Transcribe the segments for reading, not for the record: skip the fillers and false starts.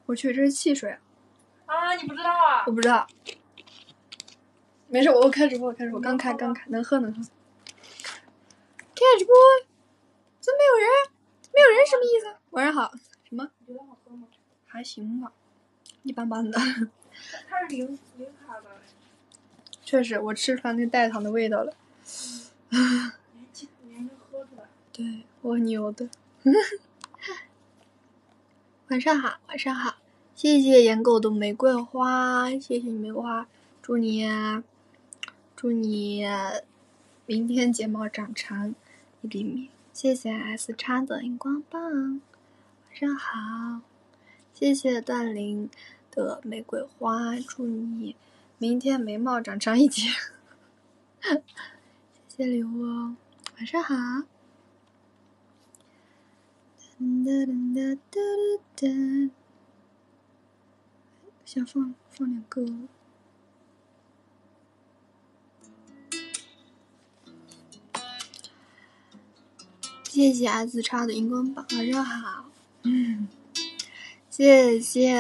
我去，这是汽水啊！你不知道啊？ 我不知道。没事，我开直播，我刚开，能喝。开直播，怎么没有人？没有人什么意思？晚上好。什么？ 你觉得好喝吗？ 还行吧，一般般的。 它是零卡的。 确实，我吃出来那代糖的味道了。 你还能喝出来？ 对，我牛的。晚上好，谢谢颜狗的玫瑰花，谢谢你玫瑰花，祝你明天睫毛长长1厘米。谢谢 S 叉的荧光棒，晚上好。谢谢段玲的玫瑰花，祝你明天眉毛长长1截。谢谢刘哦，晚上好。想放点歌。谢谢 S 叉的荧光棒，晚上好。谢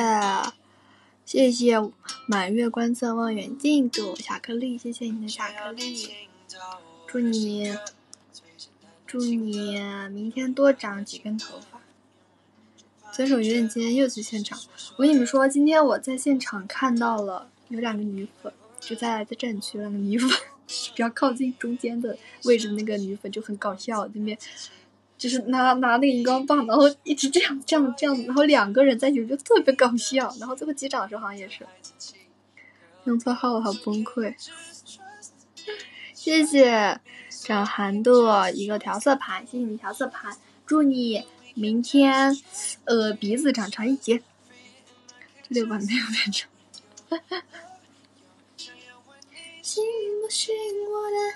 谢满月观测望远镜的巧克力，谢谢你的巧克力。祝你明天多长几根头发。遵守约定，今天又去现场。我跟你们说，今天我在现场看到了有2个女粉，就在镇区2个女粉，比较靠近中间的位置，那个女粉就很搞笑，那边就是拿那个荧光棒，然后一直这样，然后2个人在一起就特别搞笑。然后最后击掌的时候好像也是弄错号了，好崩溃。谢谢张涵的一个调色盘，谢谢你调色盘，祝你明天鼻子长长1截。这6版没有变成。信不信我的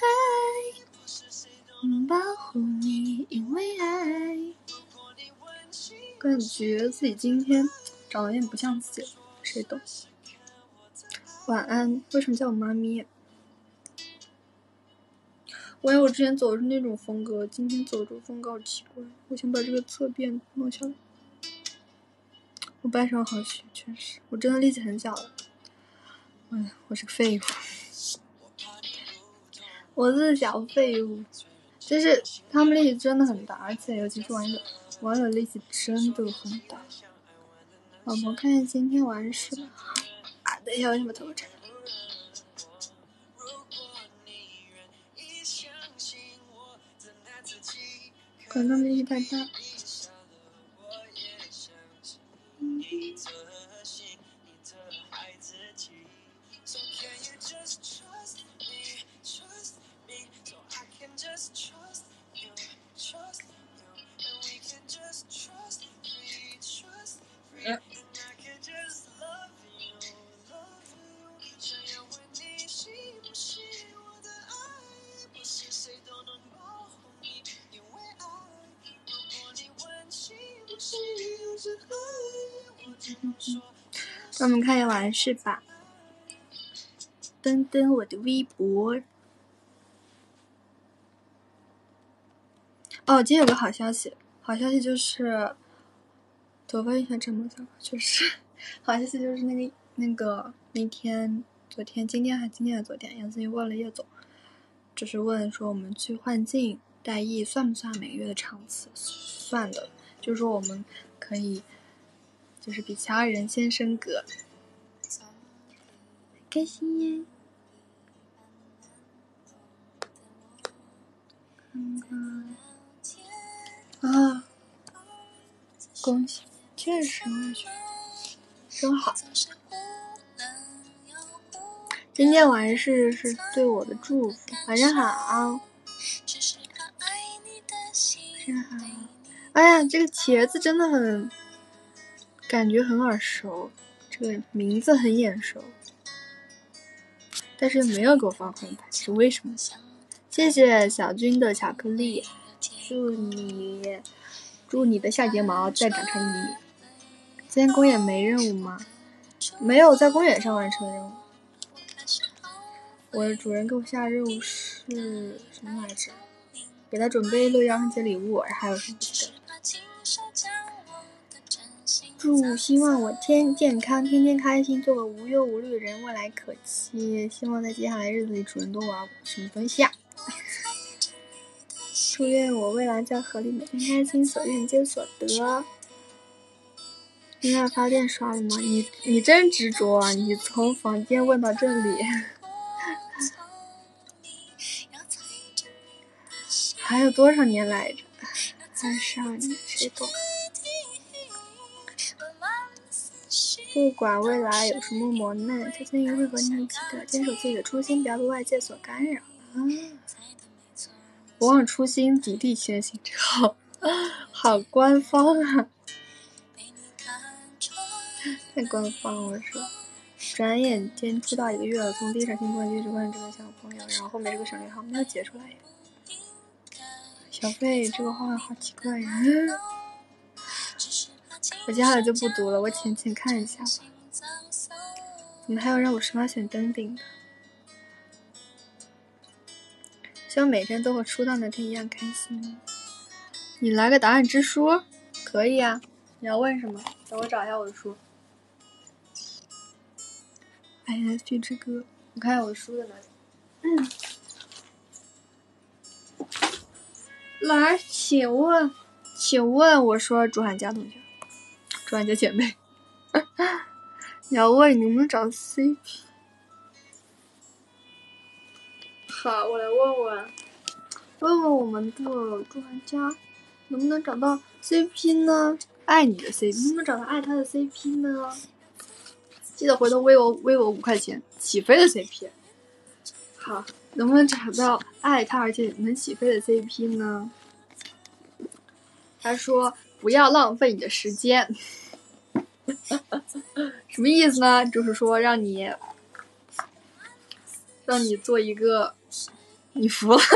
爱，保护你，因为爱。感觉自己今天长得有点不像自己，谁懂？晚安。为什么叫我妈咪？我之前走的是那种风格，今天走这种风格好奇怪。我想把这个侧边弄下来。我掰伤好些，确实，我真的力气很小了。我是个废物，我是小废物。就是他们力气真的很大，而且尤其是网友力气真的很大。老婆，看见今天完事吧。啊，等一下，为什么头沉？可能他们力气太大。那我们看一下完事吧。登登我的微博。哦，今天有个好消息，就是头发一下这么早，就是好消息就是那个昨天今天还是昨天，杨子怡问了叶总，就是问说我们去换镜代役算不算每个月的场次？算的，就是说我们可以就是比其他人先升格，开心耶！啊，恭喜！确实，我觉得真好。今天完事是对我的祝福。晚上好。哎呀，这个茄子真的很，感觉很耳熟，这个名字很眼熟，但是没有给我发红牌，是为什么？谢谢小军的巧克力，祝你的下睫毛再长长1厘米。今天公演没任务吗？没有在公演上完成的任务。我的主人给我下任务是什么来着？给他准备6月20节礼物，还有什么记得？ 希望我健康，天天开心，做个无忧无虑的人，未来可期。希望在接下来日子里主人都玩什么东西啊？祝愿我未来在河里每天开心，所愿皆所得。音乐发电刷了吗？你真执着啊！你从房间问到这里，还有多少年来着？22年，谁懂？不管未来有什么磨难，小青鱼会和你一起的，坚守自己的初心，不要被外界所干扰。不忘初心，砥砺前行，这好官方啊！太官方了，是吧？转眼间出道1个月了，从第一场新闻就一直关注这个小朋友，然后后面这个省略号没有解出来。小费这个话好奇怪呀！我接下来就不读了，我浅看一下吧。怎么还有让我实话选登顶的？希望每天都和出道那天一样开心。你来个答案之书，可以啊。你要问什么？等我找一下我的书。INFP 之歌，我看一下我的书在哪里。来，请问，我说朱涵佳同学，朱涵佳姐妹，你要问你能不能找 CP？ 好，我来问我们的朱涵佳，能不能找到 CP 呢？爱你的 CP， 能不能找到爱他的 CP 呢？记得回头微我5块钱起飞的 CP。好，能不能找到爱他而且能起飞的 CP 呢？他说不要浪费你的时间。什么意思呢？就是说让你做一个，你服了。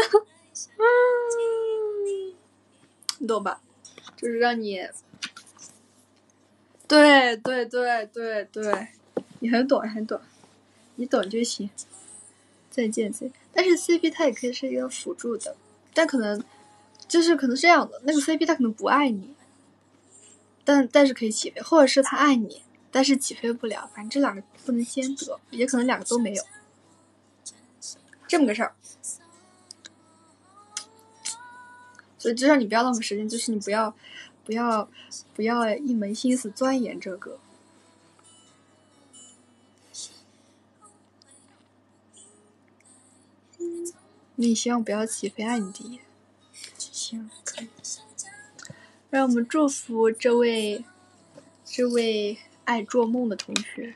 你懂吧？就是让你，对，你很懂，你懂就行。再见。但是 CP 它也可以是一个辅助的，但可能是这样的，那个 CP 他可能不爱你，但是可以起飞，或者是他爱你，但是起飞不了，反正这两个不能兼得，也可能两个都没有，这么个事儿。所以至少你不要浪费时间，就是你不要一门心思钻研这个。你希望不要起飞，爱你第一。行，可以。让我们祝福这位爱做梦的同学。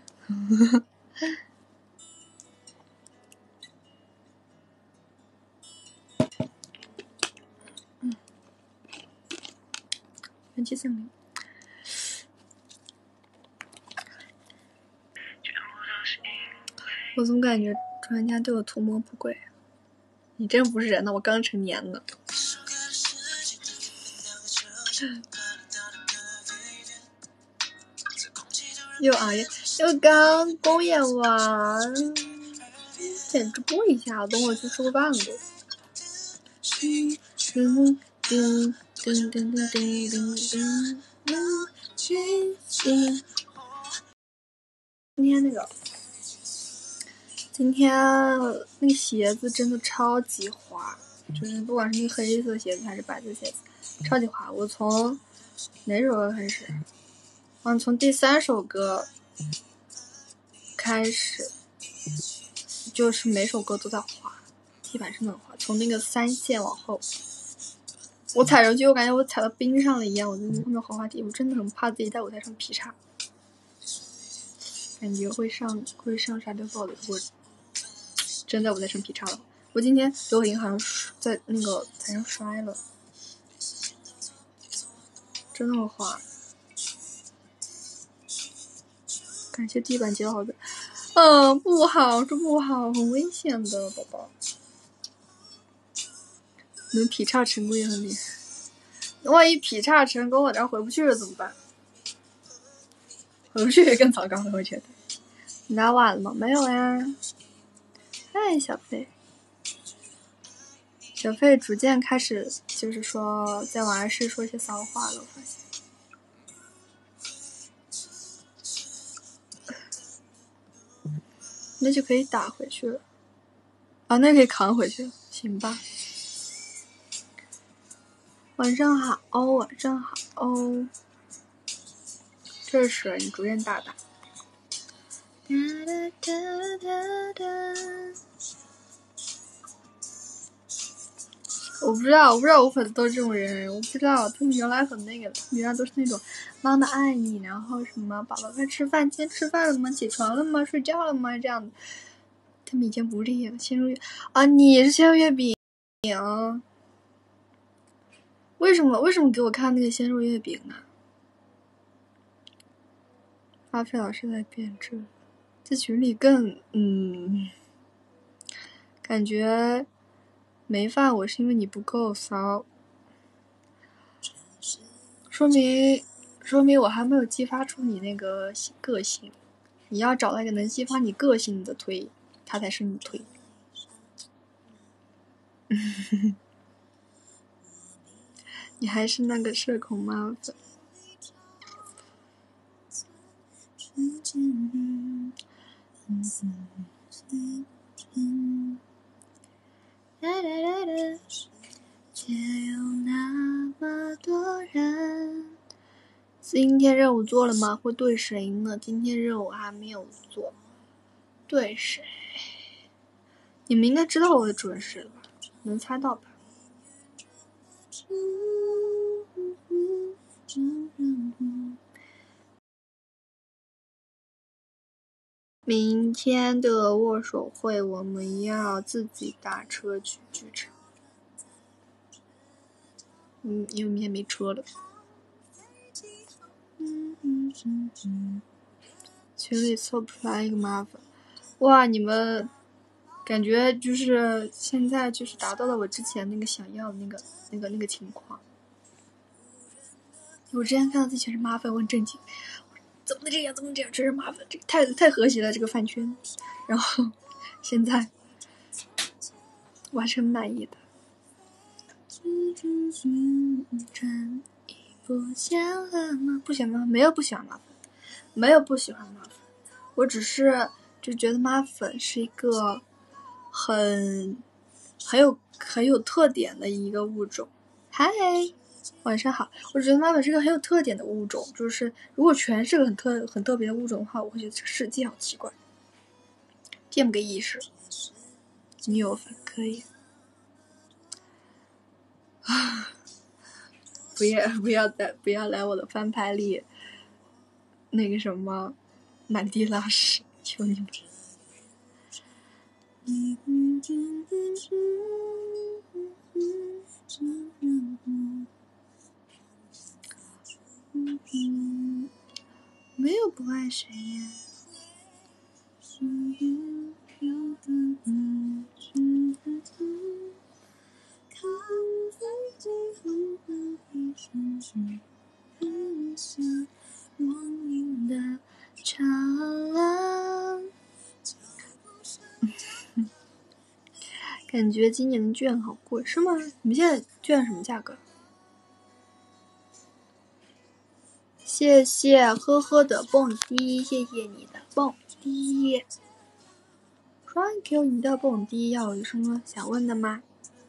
元气森林。我总感觉专家对我图谋不轨。你真不是人呢，我刚成年呢。又熬夜，又刚公演完，简直播一下，等我去吃个饭吧。今天那个鞋子真的超级滑，就是不管是那个黑色鞋子还是白色鞋子，超级滑。我从哪首歌开始？从第3首歌开始，就是每首歌都在滑，地板是很滑，从那个3线往后，我踩上去，我感觉我踩到冰上了一样。我在那个滑滑梯，我真的很怕自己在舞台上劈叉，感觉会上沙雕爆的。我真在舞台上劈叉了。我今天刘颖好像在那个台上摔了，真的很滑。感谢地板接好的，不好，这不好，很危险的，宝宝。能劈叉成功也很厉害，万一劈叉成功，我这回不去了怎么办？回不去也更糟糕了，我觉得。你打晚了吗？没有呀。嗨，小费逐渐开始，就是说在玩室说一些骚话了，我发现。 那就可以打回去了。啊，那可以扛回去，行吧。晚上好，晚上好。这是你逐渐大大。我不知道我粉丝都是这种人，我不知道他们原来很那个，他们原来都是那种妈妈爱你，然后什么宝宝快吃饭，今天吃饭了吗？起床了吗？睡觉了吗？这样的。他们以前不这样，鲜肉月啊，你是鲜肉月饼。为什么给我看那个鲜肉月饼啊？阿飞老师在变质，在群里更感觉没饭我是因为你不够骚，说明我还没有激发出你那个个性。你要找到一个能激发你个性的推，他才是你推。你还是那个社恐妈粉。却有那么多人。今天任务做了吗？会对谁呢？今天任务还没有做。对谁？你们应该知道我的准时吧？能猜到吧？明天的握手会我们要自己打车去剧场。因为明天没车了。群里凑不出来一个麻烦。哇，你们感觉就是现在就是达到了我之前那个想要的那个情况。我之前看到自己全是麻烦，我很震惊，怎么能这样？全是麻烦，这个太和谐了，这个饭圈。然后现在我还是很满意的。不嫌了吗？不嫌麻烦，没有不喜欢麻烦，没有不喜欢麻烦，我只是就觉得麻粉是一个很有特点的一个物种。嗨，晚上好。我觉得麻粉是个很有特点的物种，就是如果全是个很特别的物种的话，我会觉得这个世界好奇怪。这么个意识。女友粉可以。不要来我的翻牌里那个什么满地拉屎，求你们。没有不爱谁呀。感觉今年的券好贵，是吗？你们现在券什么价格？谢谢呵呵的蹦迪，谢谢你的蹦迪。Thank you，你的蹦迪要有什么想问的吗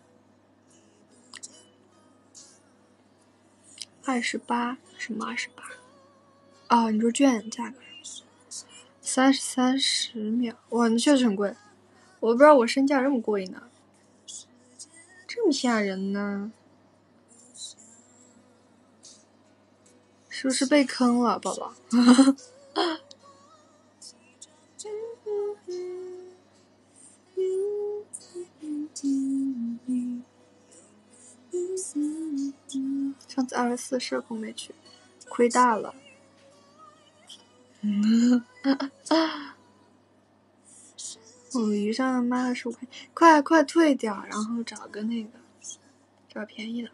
？28什么28？哦，你说券价格30秒，哇，那确实很贵。我不知道我身价这么贵呢，这么吓人呢？是不是被坑了，宝宝？上次24社恐没去，亏大了。我鱼上卖25块，快退掉，然后找个那个，找便宜的。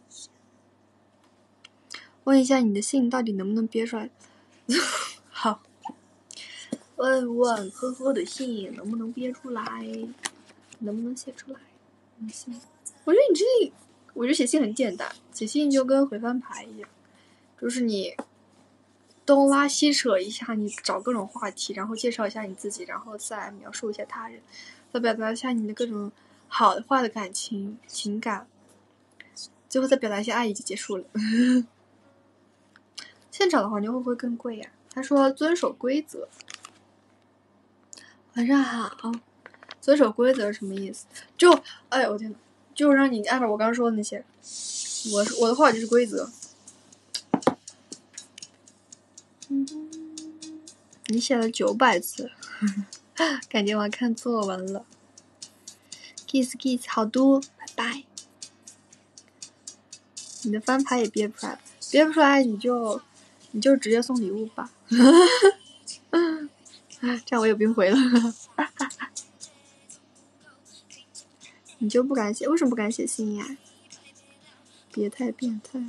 问一下你的信到底能不能憋出来？好，问问呵呵的信能不能憋出来，能不能写出来？我觉得你这，我觉得写信很简单，写信就跟回翻牌一样，就是你东拉西扯一下，你找各种话题，然后介绍一下你自己，然后再描述一下他人，再表达一下你的各种好的坏的情感，最后再表达一些爱意就结束了。现场的黄牛会不会更贵呀？他说遵守规则。晚上好。遵守规则是什么意思？就哎呀我天哪，就让你按照我刚刚说的那些，我的话就是规则。你写了900字，感觉我要看作文了。kiss 好多，拜拜。你的翻牌也憋不出来，憋不出来你就直接送礼物吧。这样我也不用回了。你就不敢写？为什么不敢写信呀？别太变态。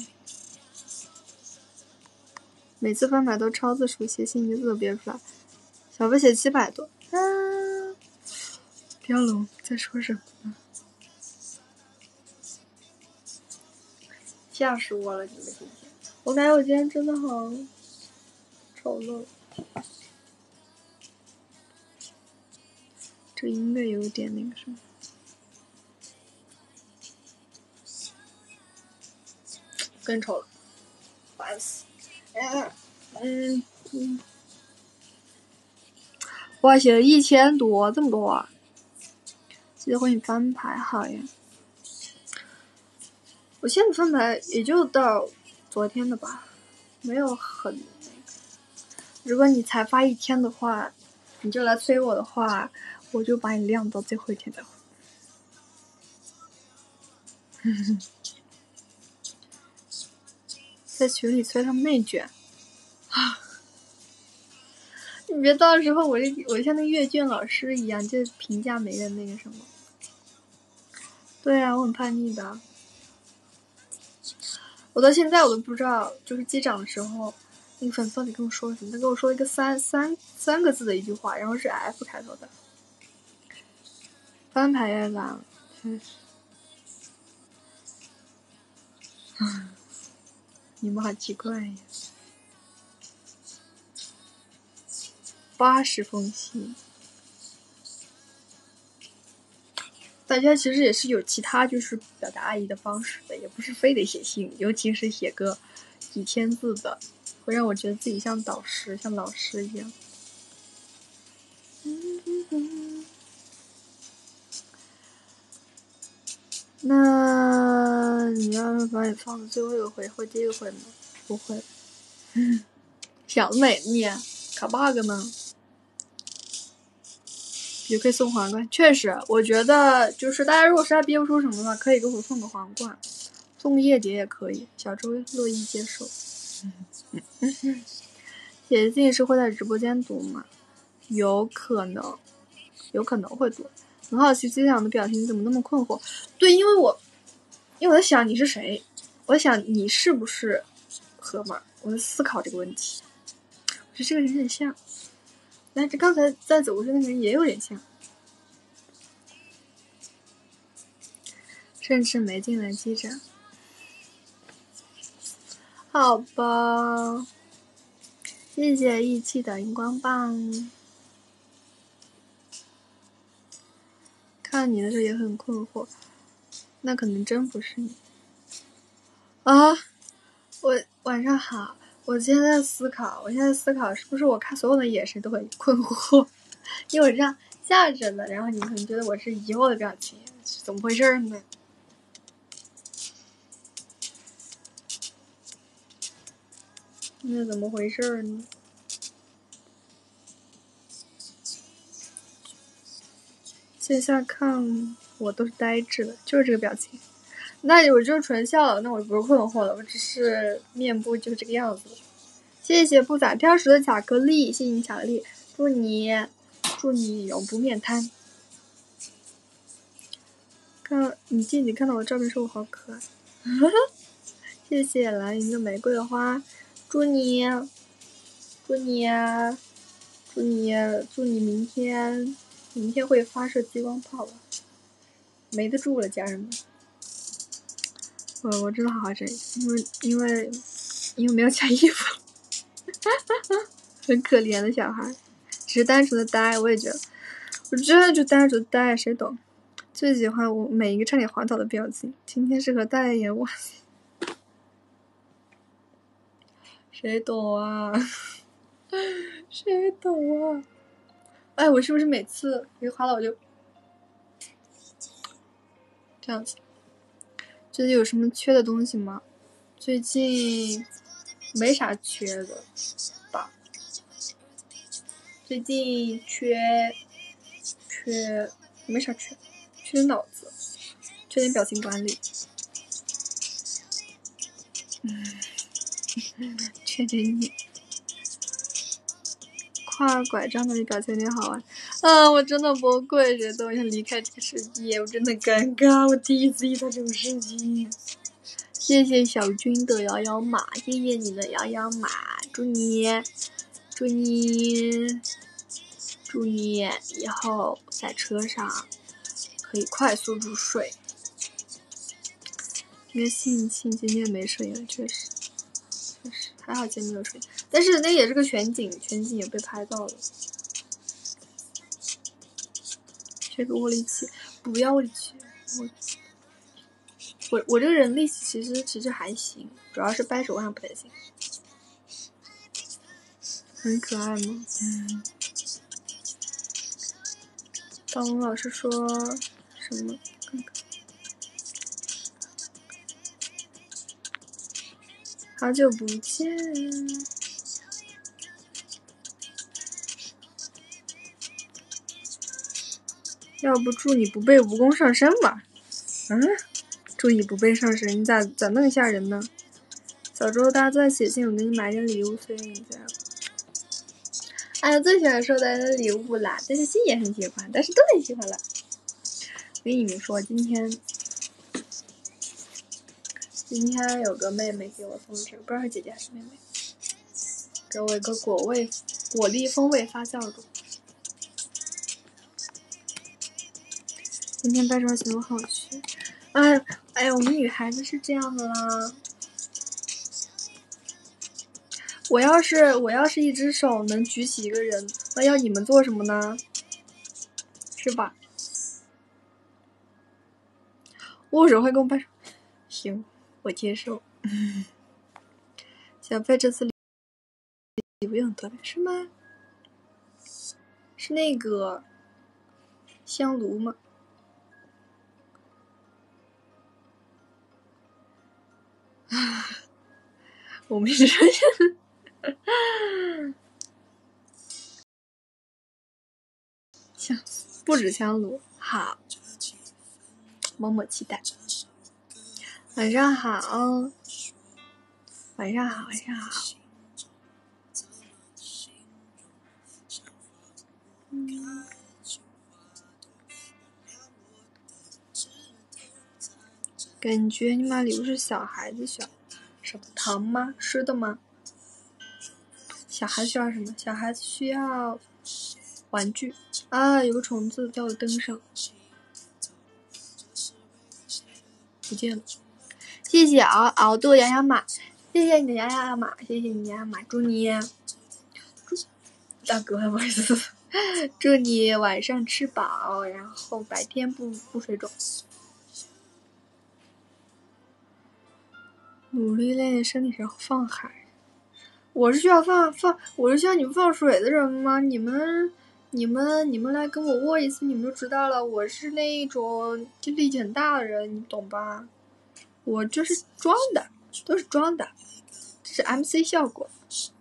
每次翻牌都超字数，写信一个字都憋不出来。小飞写700多。彪龙在说什么呢？吓死我了！你们今天，我感觉我今天真的好丑陋。这音乐有点那个什么。更丑了，烦死！哇，写了1000多，这么多啊！记得回你翻牌好呀。我现在翻牌也就到昨天的吧，没有很那个。如果你才发1天的话，你就来催我的话，我就把你晾到最后1天再回。在群里催他们内卷啊！你别到时候我像那阅卷老师一样，就评价没人那个什么。对啊，我很叛逆的。我到现在我都不知道，就是机长的时候，那个粉丝到底跟我说什么？他跟我说一个三个字的一句话，然后是 F 开头的。翻牌也懒了，真是。你们好奇怪呀！80封信，大家其实也是有其他就是表达爱意的方式的，也不是非得写信，尤其是写个几千字的，会让我觉得自己像导师、像老师一样。那你要是把你放在最后一个回或第一个回吗？不会。小美念卡 bug 吗？也可以送皇冠，确实，我觉得就是大家如果实在憋不出什么的话，可以给我送个皇冠，送个夜蝶也可以，小周乐意接受。写信是会在直播间读吗？有可能会读。很好奇机长的表情怎么那么困惑？对，因为我在想你是谁，我在想你是不是河马，我在思考这个问题。我觉得这个人有点像，但是刚才在走过去那个人也有点像。甚至没进来机长。好吧，谢谢义气的荧光棒。看你的时候也很困惑，那可能真不是你啊！我晚上好，我现在在思考是不是我看所有的眼神都会困惑，因为我这样架着了，然后你们可能觉得我是疑惑的表情，怎么回事呢？那怎么回事呢？线下看我都是呆滞的，就是这个表情。那我就是纯笑了，那我不是困惑了，我只是面部就是这个样子。谢谢不咋挑食的巧克力，谢谢你巧克力，祝你永不面瘫。你静静看到我的照片说我好可爱，谢谢蓝云的玫瑰花，祝你明天会发射激光炮吧，没得住了家人们。我真的好好整，因为没有加衣服。 很可怜的小孩，只是单纯的呆。我也觉得，我真的就单纯的呆，谁懂？最喜欢我每一个差点滑倒的表情。今天是和代言，哇塞，谁懂啊？谁懂啊？哎，我是不是每次一滑倒我就这样子？最近有什么缺的东西吗？最近没啥缺的吧。最近缺没啥缺点脑子，缺点表情管理，缺点你。挎拐杖的表情有点好玩。我真的崩溃，觉得我想离开这个世界，我真的尴尬，我第一次遇到这种事情。谢谢小军的摇摇马，谢谢你的摇摇马，祝你以后在车上可以快速入睡。应该庆今天没睡了，确实还好今天没有睡，但是那也是个全景也被拍到了。缺个握力器，不要握力器，我这个人力气其实还行，主要是掰手腕不太行。很可爱吗？大龙老师说什么？好久不见。要不祝你不被蜈蚣上身吧？祝你不被上身，你咋那么吓人呢？小时候大家都在写信，我给你买点礼物，所以你这样。哎呀，最喜欢收到的礼物啦，但是信也很喜欢，但是都很喜欢了。我跟你们说，今天有个妹妹给我送这个，不知道是姐姐还是妹妹，给我一个果粒风味发酵乳。今天掰什么行不好吃？哎呀，我们女孩子是这样的啦。我要是一只手能举起一个人，那要你们做什么呢？是吧？握手会跟我掰手，行，我接受。小费这次礼物也很特别，是吗？是那个香炉吗？我们是不止香炉，好，默默期待。晚上好，晚上好，晚上好。感觉你买礼物是小孩子需要什么糖吗？吃的吗？小孩子需要什么？小孩子需要玩具啊！有个虫子在我灯上，不见了。谢谢敖的摇摇马，谢谢你的摇摇马，谢谢你摇摇马，祝你大哥不好意思，祝你晚上吃饱，然后白天不水肿。努力练身体上放海。我是需要我是需要你们放水的人吗？你们来跟我握一次，你们就知道了。我是那种就力气很大的人，你懂吧？我就是装的，都是装的，这是 MC 效果。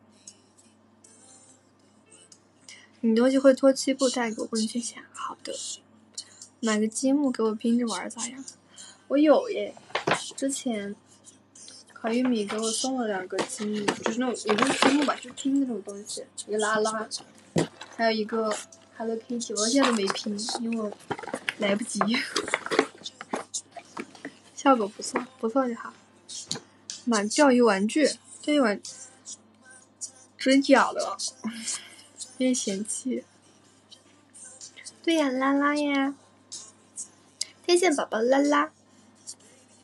你东西会脱漆布带给我，不能去想。好的，买个积木给我拼着玩咋样？我有耶，之前烤玉米给我送了2个积木，就是那种也不是积木吧，就是拼那种东西，一个拉拉，还有一个 Hello Kitty， 我现在都没拼，因为我来不及。效果不错，不错就好。买钓鱼玩具，真假的，有点嫌弃。对呀，拉拉呀，天线宝宝拉拉，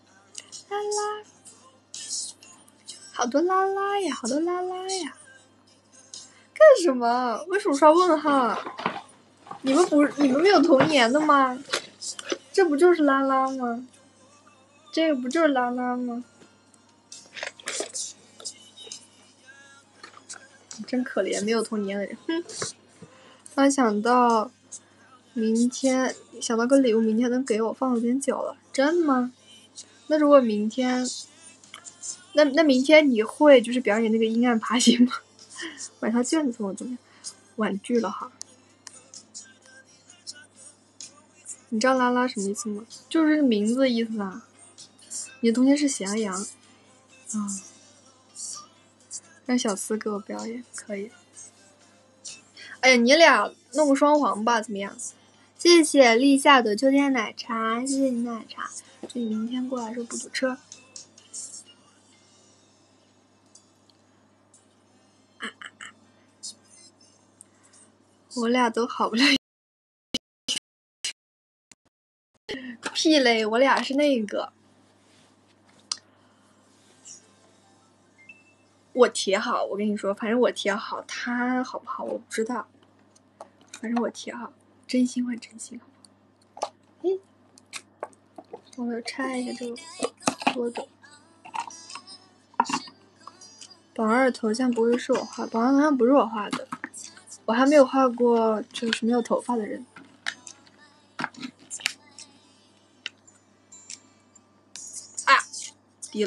拉拉。好多拉拉呀，好多拉拉呀！ 什么？为什么刷问号？你们没有童年的吗？这不就是拉拉吗？这个不就是拉拉吗？真可怜，没有童年的人。哼！刚想到明天，想到个礼物，明天能给我，放有点久了。真的吗？那如果明天，那明天你会就是表演那个阴暗爬行吗？晚上卷子送我怎么样？婉拒了哈。你知道拉拉什么意思吗？就是名字的意思啊。你的童年是喜羊羊。让小思给我表演可以。哎呀，你俩弄个双簧吧，怎么样？谢谢立夏的秋天奶茶，谢谢你奶茶。祝你明天过来时候不堵车。我俩都好不了。屁嘞！我俩是那个。我铁好，我跟你说，反正我铁好，他好不好我不知道。反正我铁好，真心换真心。我要拆一下这个桌子。榜二头像不会是我画，榜二头像不是我画的，我还没有画过就是没有头发的人。啊，低了。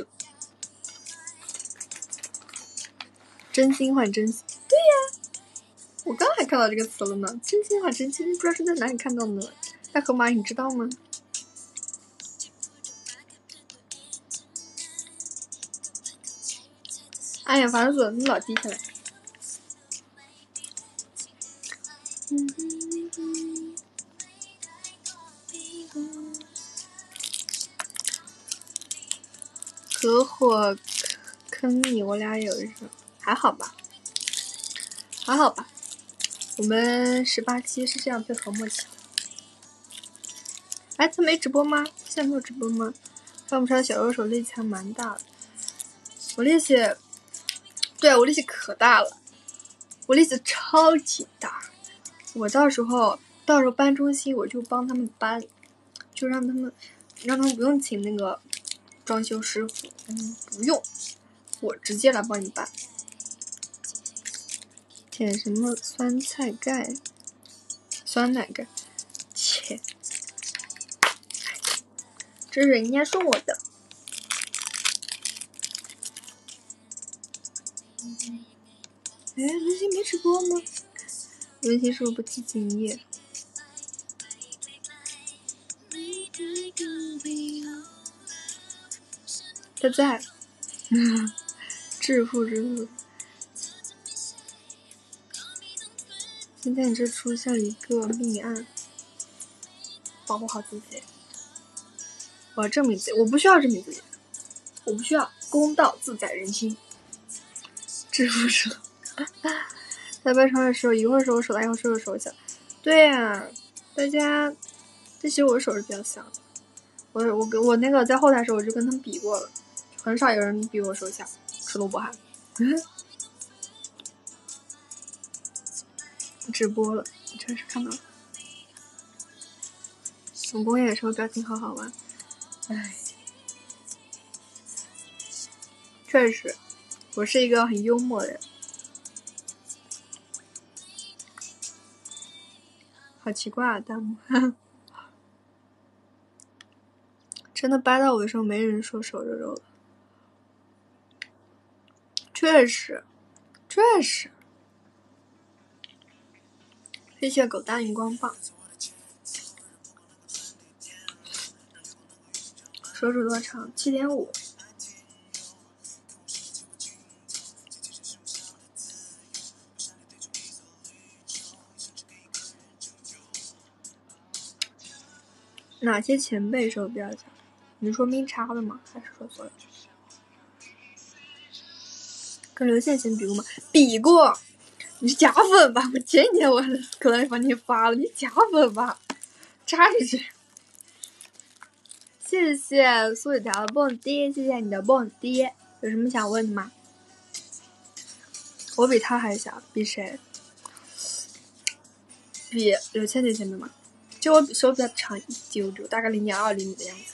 真心换真心，对呀，我刚还看到这个词了呢。真心换真心，不知道是在哪里看到的呢。大河马，你知道吗？哎呀，烦死了！你老低下来。合伙坑你，我俩有一手，还好吧？还好吧？我们18期是这样配合默契的。哎，他没直播吗？现在没有直播吗？看不出来小右手力气还蛮大的。我力气，对我力气可大了，我力气超级大。我到时候搬中心，我就帮他们搬，就让他们不用请那个装修师傅，不用，我直接来帮你搬。舔什么酸菜盖？酸奶盖？切，这是人家送我的。哎，文心没直播吗？文心是不是不积极营业？他在。致富之路。现在你这出现一个命案，保护好自己。我要证明自己，我不需要证明自己，我不需要，公道自在人心。致富之路。在搬床的时候，一会儿手我手大，一会儿手我手小。对呀，大家，其实我的手是比较小的。我那个在后台的时候，我就跟他们比过了，很少有人比我手小，除了我还。直播了，确实看到了。总工业的时候表情好好玩，哎，确实，我是一个很幽默的人。好奇怪啊，弹幕。真的掰到我的时候，没人说手肉肉了。确实。谢谢狗大荧光棒。手指多长？7.5。哪些前辈手比较小？你说明差的吗？还是说所有？跟刘宪贤比过吗？比过。你是假粉吧？我前几天我可能把你发了，你假粉吧？插进去。谢谢苏雨条的蹦迪，谢谢你的蹦迪。有什么想问的吗？我比他还小，比谁？ 比6000前面嘛，就我手比较长一丢丢，大概0.2厘米的样子。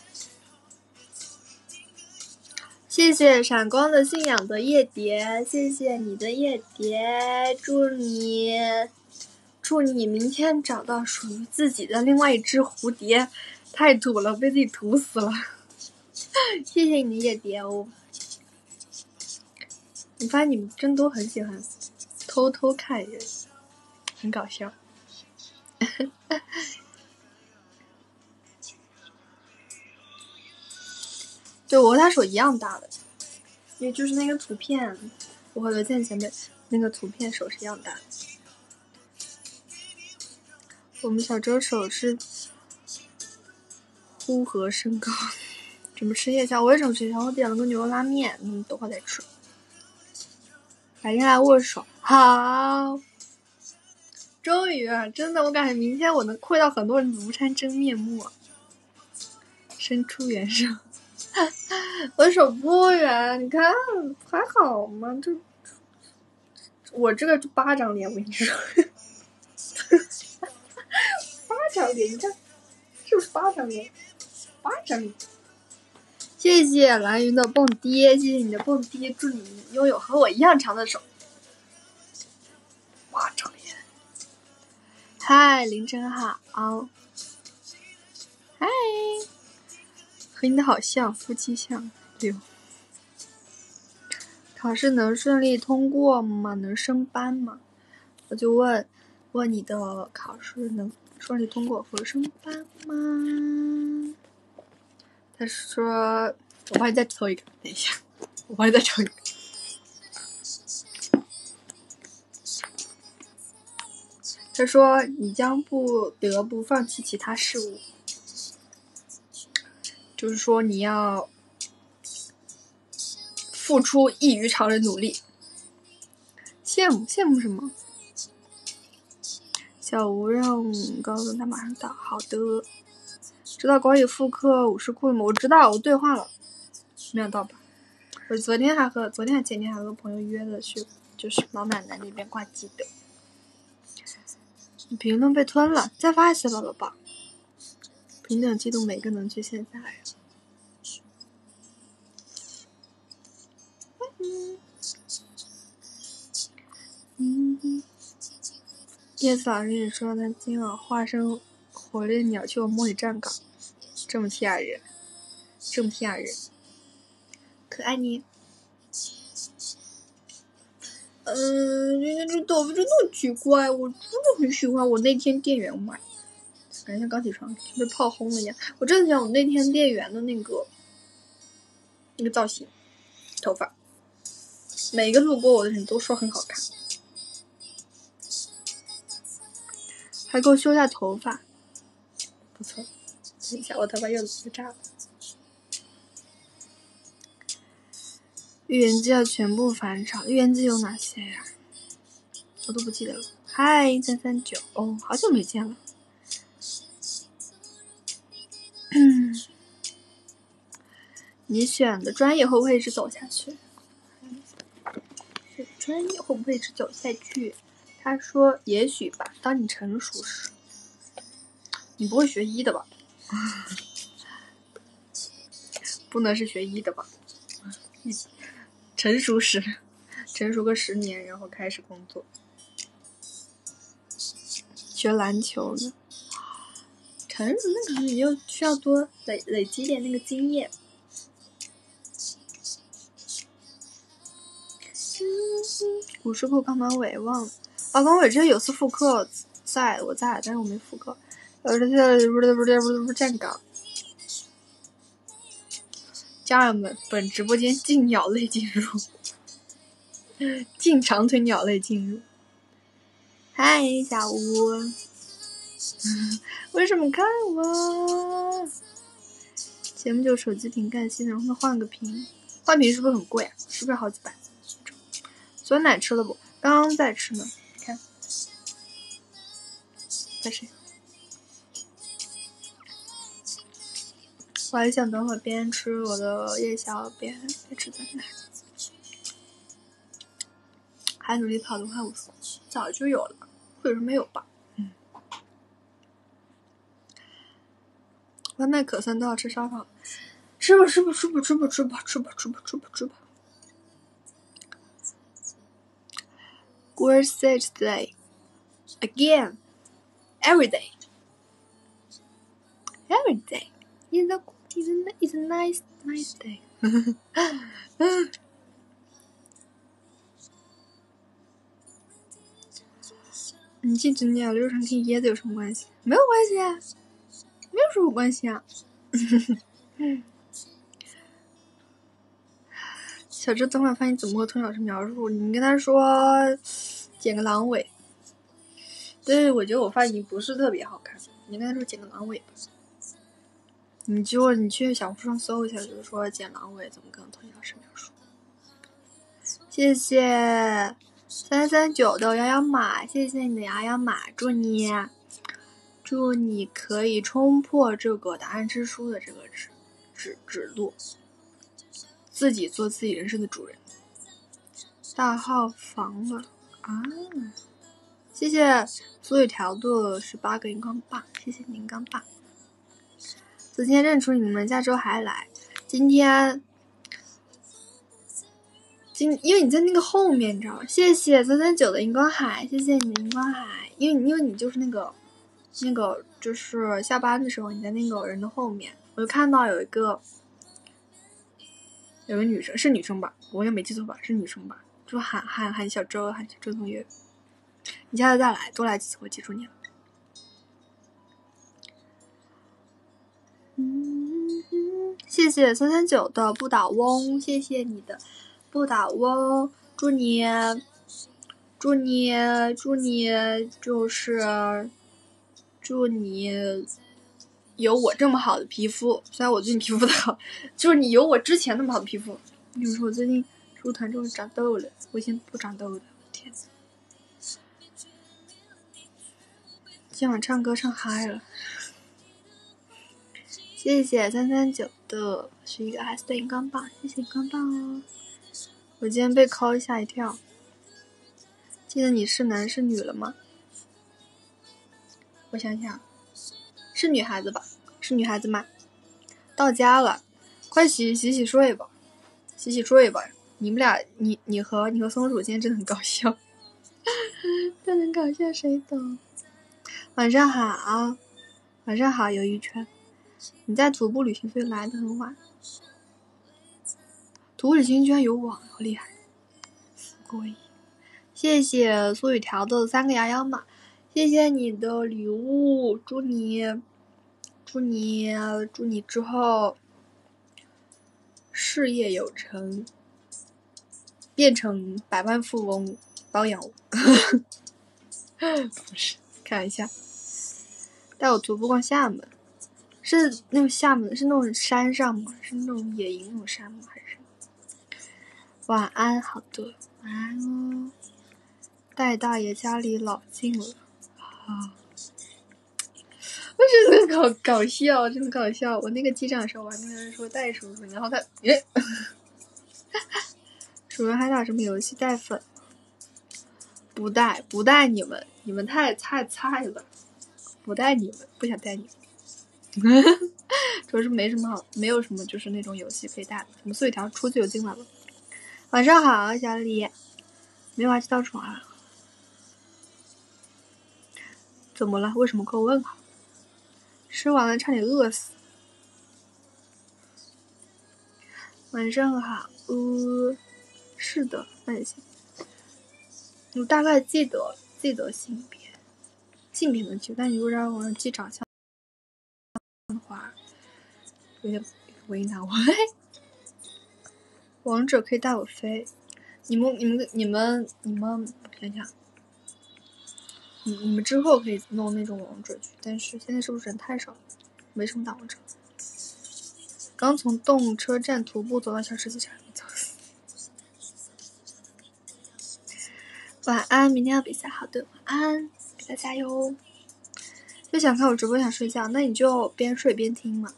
谢谢闪光的信仰的夜蝶，谢谢你的夜蝶，祝你明天找到属于自己的另外一只蝴蝶。太土了，被自己土死了。谢谢你的夜蝶哦。我发现你们真都很喜欢偷偷看人，很搞笑。对，我和他手一样大的，因为就是那个图片，我和刘倩前面那个图片手是一样大的。我们小周手是呼和升高。怎么吃夜宵？我也想吃夜宵，我点了个牛肉拉面，等会再吃。改天来握手，好。终于啊，真的，我感觉明天我能窥到很多人庐山真面目。伸出援手。我手不圆，你看还好吗？我这个就巴掌脸，我跟你说。巴掌脸，你看是不是巴掌脸？巴掌脸。谢谢蓝云的蹦迪，谢谢你的蹦迪，祝你拥有和我一样长的手。巴掌脸。嗨，凌晨好。嗨，和你的好像，夫妻相6。考试能顺利通过吗？能升班吗？我就问你的考试能顺利通过和升班吗？他说我帮你再抽一个，等一下，我帮你再抽一个。他说你将不得不放弃其他事物，就是说你要付出异于常人努力。羡慕什么？小吴让告诉他马上到。好的。知道国语复课武士库吗？我知道，我对话了。没有到吧？我昨天还前天还和朋友约的去，就是老奶奶那边挂机的。评论被吞了，再发一次吧，宝宝。平等激动，每个能去线下呀。叶子老师也说他今晚化身火烈鸟去我梦里站岗，这么吓人，可爱你。今天这豆腐真的很奇怪，我真的很喜欢我那天店员买，感觉像刚起床就被炮轰了一样。我真的想我那天店员的那个造型，头发，每一个路过我的人都说很好看，还给我修下头发，不错。等一下，我头发又炸了。预言机要全部返场，预言机有哪些呀？我都不记得了。嗨，339，哦，好久没见了。你选的专业会不会一直走下去？专业会不会一直走下去？他说也许吧，当你成熟时。你不会学医的吧？不能是学医的吧？成熟个10年，然后开始工作。学篮球呢？成熟那可能你就需要多累积点那个经验。武士库康马尾忘了啊，康马尾之前有次复课我在，但是我没复课。站岗。家人们，本直播间禁鸟类进入，禁长腿鸟类进入。嗨，小吴，为什么看我？节目就手机屏盖新的，然后换个屏，换屏是不是很贵啊？是不是好几百？昨天奶吃了不？刚刚在吃呢，看。在谁？我还想等会边吃我的夜宵边吃酸奶。还努力跑得快50，早就有了，或者是没有吧？ 外卖可算都要吃烧烤，吃吧吃吧吃吧吃吧吃吧吃吧吃吧吃吧吃吧。We're sick today, again, every day. Every day, it's a nice day. 你禁止你咬六上听椰子有什么关系？没有关系啊，没有什么关系啊。小智等会发现怎么和童老师描述，你跟他说剪个狼尾。对，我觉得我发型不是特别好看，你跟他说剪个狼尾吧。你去小红书上搜一下，就是说剪狼尾怎么跟童老师描述。谢谢339的摇摇马，谢谢你的摇摇马，祝你可以冲破这个答案之书的这个指路，自己做自己人生的主人。大号房了啊！谢谢苏雨条的18个荧光棒，谢谢荧光棒。昨天认出你们，下周还来。因为你在那个后面，你知道吗？谢谢339的荧光海，谢谢你的荧光海。因为你就是那个就是下班的时候你在那个人的后面，我就看到有个女生，是女生吧？我也没记错吧？是女生吧？就喊小周，喊周同学。你下次再来，多来几次，我记住你了。谢谢339的不倒翁，谢谢你的不倒翁，祝你有我这么好的皮肤，虽然我最近皮肤的好，就是你有我之前那么好的皮肤。你说我最近入团之后长痘了，我以前不长痘的，天。今晚唱歌唱嗨了。谢谢339的是一个 S 的荧光棒，谢谢荧光棒哦。我今天被call吓一跳。记得你是男是女了吗？我想想，是女孩子吧？是女孩子吗？到家了，快洗睡吧，洗睡吧。你们俩，你和松鼠今天真的很搞笑，真的很搞笑，谁懂？晚上好，晚上好，游一圈。你在徒步旅行，所以来得很晚。徒步旅行居然有网，好厉害！过瘾。谢谢苏雨条的3个摇摇马，谢谢你的礼物，祝你之后事业有成，变成百万富翁，包养我。不是，开玩笑。带我徒步逛厦门，是那种厦门，是那种山上吗？是那种野营那种山吗？还是？晚安，好的，晚安哦。戴大爷家里老近了啊！我真的搞笑，真的搞笑。我那个机长的时候，我还跟他说戴叔叔，然后他鼠人海打什么游戏带粉？不带你们太菜了，不带你们，不想带你们。主要是没有什么就是那种游戏可以带的，什么碎条出去就进来了。晚上好，小李，没玩起到床啊？怎么了？为什么扣问号？吃完了差点饿死。晚上好，是的，那也行。我大概记得性别能记，但你如果让我记长相的话，有点为难我。王者可以带我飞，你们，想想，你们之后可以弄那种王者去，但是现在是不是人太少了，没什么打王者。刚从动车站徒步走到小石子场，走死。晚安，明天要比赛，好的，晚安，比赛加油。就想看我直播想睡觉，那你就边睡边听嘛。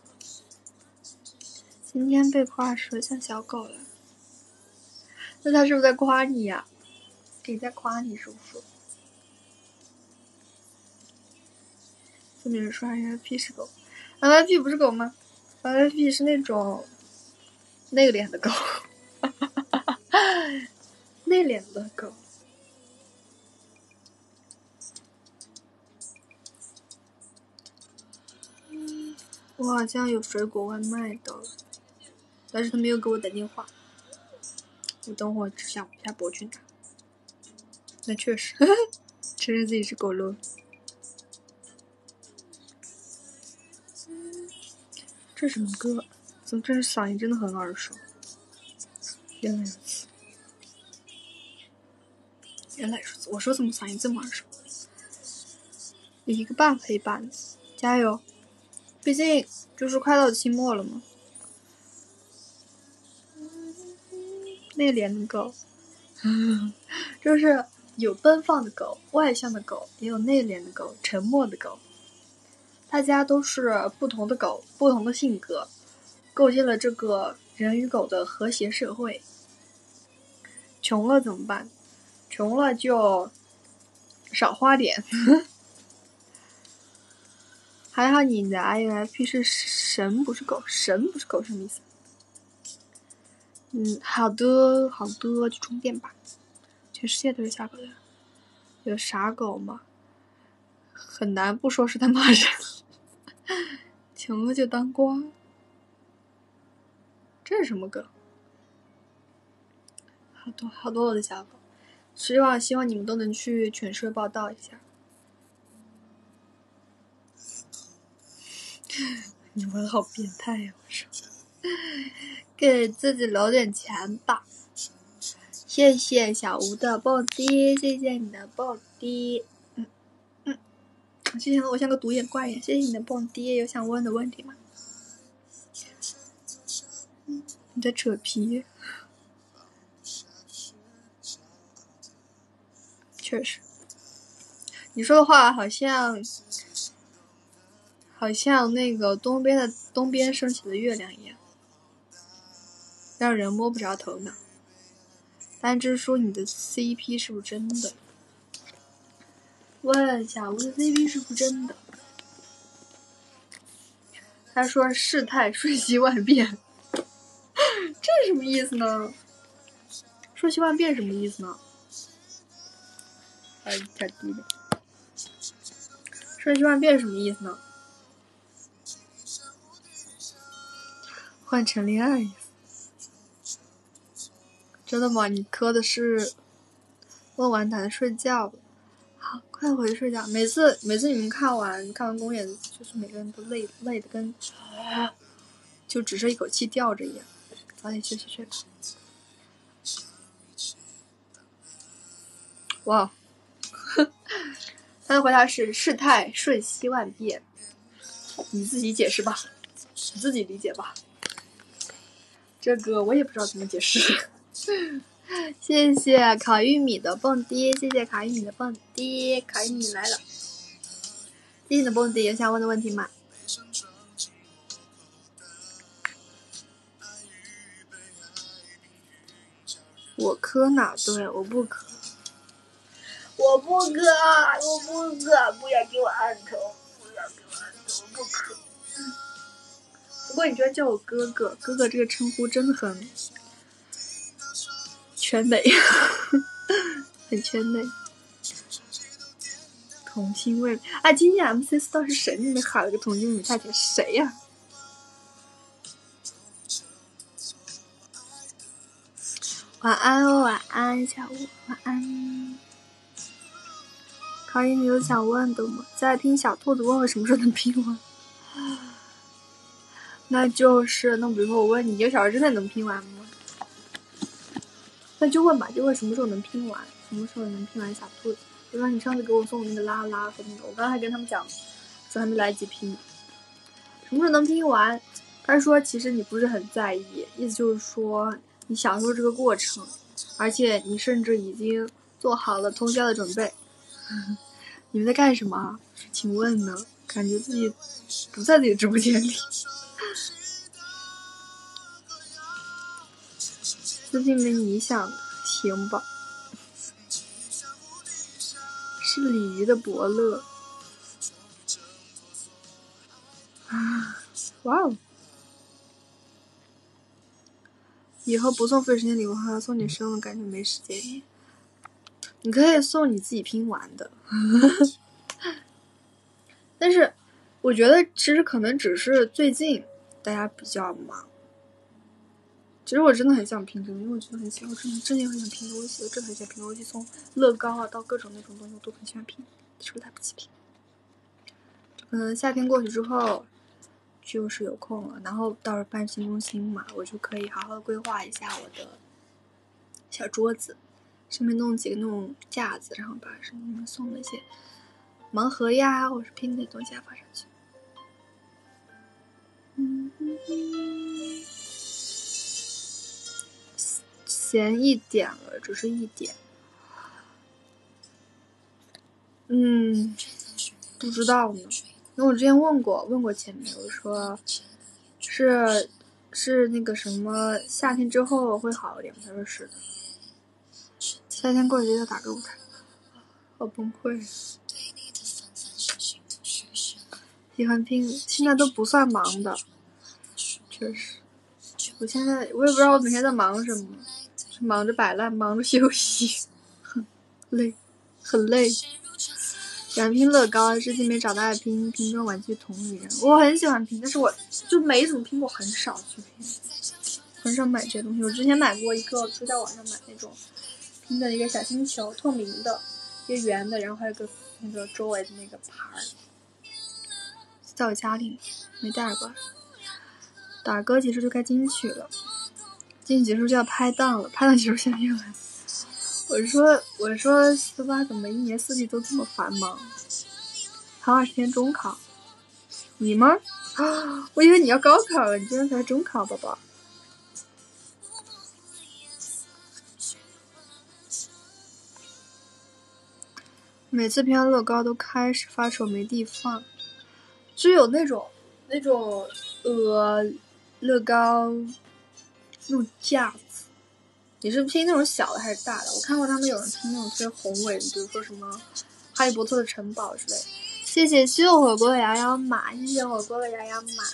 今天被夸舌像小狗了，那他是不是在夸你呀？你在夸你是不是？这边人说人家屁是狗， ？FFP 不是狗吗？FFP 是那种内敛的狗，内敛的狗。我好像有水果外卖的，但是他没有给我打电话。我等会儿下播去拿。那确实，承认自己是狗喽。这什么歌？怎么这嗓音真的很耳熟？原来如此，原来如此。我说怎么嗓音这么耳熟？一个半黑半，加油！毕竟就是快到期末了嘛。内敛的狗，就是有奔放的狗、外向的狗，也有内敛的狗、沉默的狗。大家都是不同的狗，不同的性格，构建了这个人与狗的和谐社会。穷了怎么办？穷了就少花点。还好你的 INFP 是神不是狗，神不是狗什么意思？好的好的，去充电吧。全世界都是瞎狗的，有傻狗吗？很难不说是他骂人。穷了就当官，这是什么梗？好多我的小狗，希望你们都能去犬舍报道一下。你们好变态呀！我说，给自己留点钱吧。谢谢小吴的蹦迪，谢谢你的蹦迪。谢谢我像个独眼怪一样。谢谢你的蹦迪，有想问的问题吗？你在扯皮。确实，你说的话好像那个东边升起的月亮一样，让人摸不着头脑。但这是说你的 CP 是不是真的？问小吴的 CP 是不是真的？他说事态瞬息万变，这是什么意思呢？瞬息万变什么意思呢？太低了。瞬息万变什么意思呢？换成恋爱意思。真的吗？你磕的是问完谈睡觉了。好，快回去睡觉。每次你们看完公演，就是每个人都累的跟就只剩一口气吊着一样。早点休息睡吧。哇，他的回答是事态瞬息万变，你自己解释吧，你自己理解吧。这个我也不知道怎么解释。谢谢烤玉米的蹦迪，谢谢烤玉米的蹦迪，烤玉米来了。谢谢你的蹦迪，有想问的问题吗？我磕哪对？我不磕，不要给我按头，我不磕。不过你居然叫我哥哥，哥哥这个称呼真的很圈内，很圈内。童心未泯啊！今天 MC 4是谁？你们喊了个童心未泯太甜，谁呀？晚安哦，晚安，小吴，晚安。考研你有想问的吗？在听小兔子问我什么时候能拼完？那比如说我问你1个小时之内能拼完吗？那就问吧，就问什么时候能拼完，什么时候能拼完小兔子？就说你上次给我送的那个拉拉和那个，我刚才跟他们讲，说还没来得及拼，什么时候能拼完？他说其实你不是很在意，意思就是说你享受这个过程，而且你甚至已经做好了通宵的准备。你们在干什么？请问呢？感觉自己不在自己直播间里。私信给你想的，行吧？是鲤鱼的伯乐。 哇哦！以后不送费时间礼物，还要送你实用的，感觉没时间。你可以送你自己拼完的，但是我觉得其实可能只是最近大家比较忙。其实我真的很想拼这个，因为我觉得很喜欢，我真的很想拼东西，我真的很想拼东西，从乐高啊到各种那种东西我都很喜欢拼，是不是来不及拼？可能夏天过去之后就是有空了，然后到时候办新中心嘛，我就可以好好的规划一下我的小桌子，上面弄几个那种架子，然后把什么送那些盲盒呀或者是拼的东西啊放上去。闲一点了，只是一点。不知道呢，因为我之前问过前面，我说是那个什么夏天之后会好一点，他说是的。夏天过节要打个舞台，好崩溃。喜欢拼，现在都不算忙的，确实。我现在我也不知道我每天在忙什么，是忙着摆烂，忙着休息，累，很累。喜欢拼乐高，至今没找到爱拼装玩具同龄人。我很喜欢拼，但是我就没怎么拼过，很少去拼，很少买这些东西。我之前买过一个，就在网上买那种拼的一个小星球，透明的，一个圆的，然后还有个那个周围的那个牌，在我家里没带过来。打歌结束就该金曲了，金曲结束就要拍档了，拍档结束现在又来。我说四八怎么一年四季都这么繁忙？还有20天中考，你吗？啊，我以为你要高考了，你居然才中考，宝宝。每次拼完乐高都开始发愁没地放，只有那种乐高那种架子。你是拼那种小的还是大的？我看过他们有人拼那种特别宏伟的，比如说什么哈利波特的城堡之类的。谢谢秀火锅的摇摇马，谢谢火锅的摇摇马，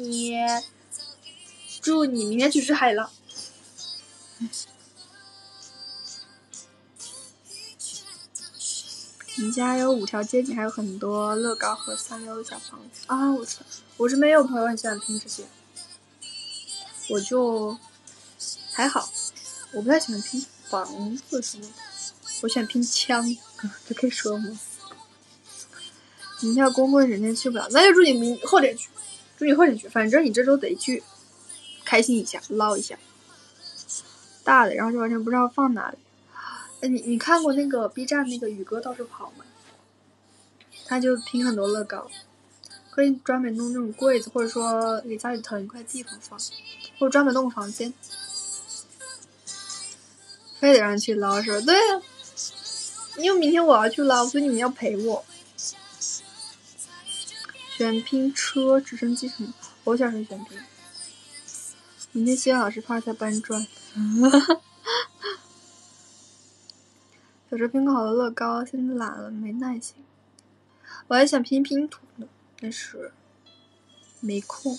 祝你明天去吃海底捞。你家有5条街景，还有很多乐高和365小房子啊！我这边有朋友很喜欢拼这些，我就还好，我不太喜欢拼房子什么的，我喜欢拼枪，这可以说吗？明天要公布整天去不了，那就祝你后天去，反正你这周得去开心一下，捞一下大的，然后就完全不知道放哪里。你看过那个 B 站那个宇哥到处跑吗？他就拼很多乐高，可以专门弄那种柜子，或者说给家里腾一块地方放，或者专门弄个房间。非得让去捞是吧？对啊，因为明天我要去捞，所以你们要陪我。选拼车、直升机什么？我小时候选拼。明天希望老师怕在搬砖。小时候拼过好多乐高，现在懒了，没耐心。我还想拼拼图呢，但是没空。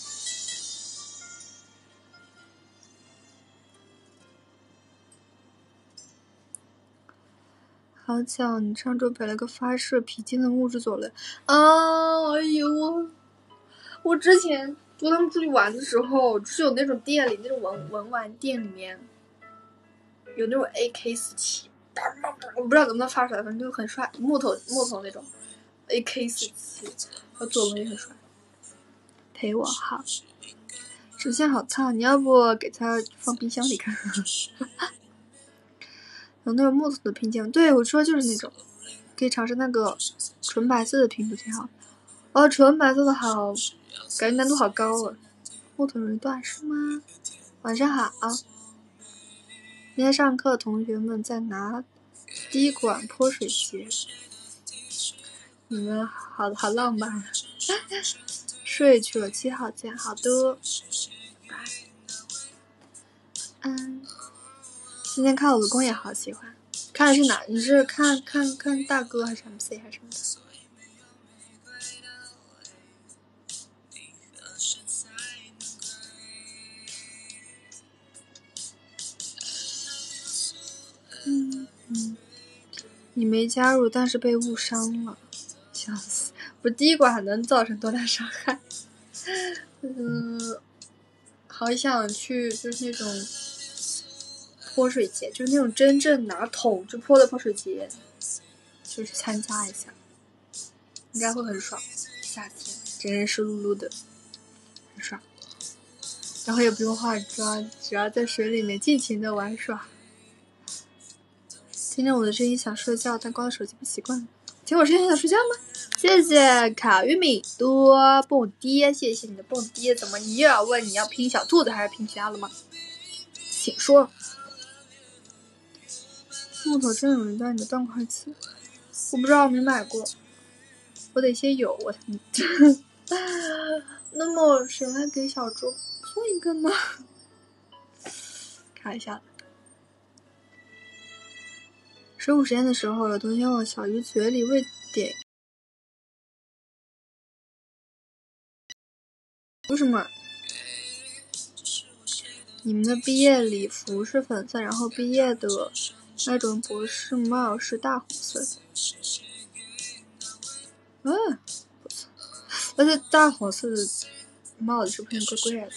好巧，你上周陪了个发射皮筋的木制作人啊！哎呦，我之前跟他们出去玩的时候，就是有那种店里那种文玩店里面有那种 AK47，我不知道能不能发出来，反正就很帅，木头那种 AK47，和作文也很帅。陪我好，手线好烫，你要不给他放冰箱里看？有那种木头的拼件，对我说就是那种，可以尝试那个纯白色的拼图挺好。哦，纯白色的好，感觉难度好高啊！木头容易断是吗？晚上好。今天上课，同学们在拿滴管泼水节，你们好浪漫。睡去了，7号见。好的，拜。今天看我的公也好喜欢，看的是哪？你是看大哥还是 MC 还是什么的？ 你没加入，但是被误伤了，笑死！不是第一关还能造成多大伤害？好想去就是那种泼水节，就是那种真正拿桶就泼的泼水节，就去参加一下，应该会很爽。夏天整人湿漉漉的，很爽。然后也不用化妆，只要在水里面尽情的玩耍。听着我的声音想睡觉，但关了手机不习惯。听我声音想睡觉吗？谢谢烤玉米多蹦迪，谢谢你的蹦迪。怎么你又要问你要拼小兔子还是拼其他的吗？请说。木头真有人带你的断块器？我不知道，我没买过，我得先有我才能。那么谁来给小猪送一个呢？看一下。15时间的时候，有同学往小鱼嘴里喂点。为什么？你们的毕业礼服是粉色，然后毕业的那种博士帽是大红色的。不错。但是大红色的帽子是不是怪怪的？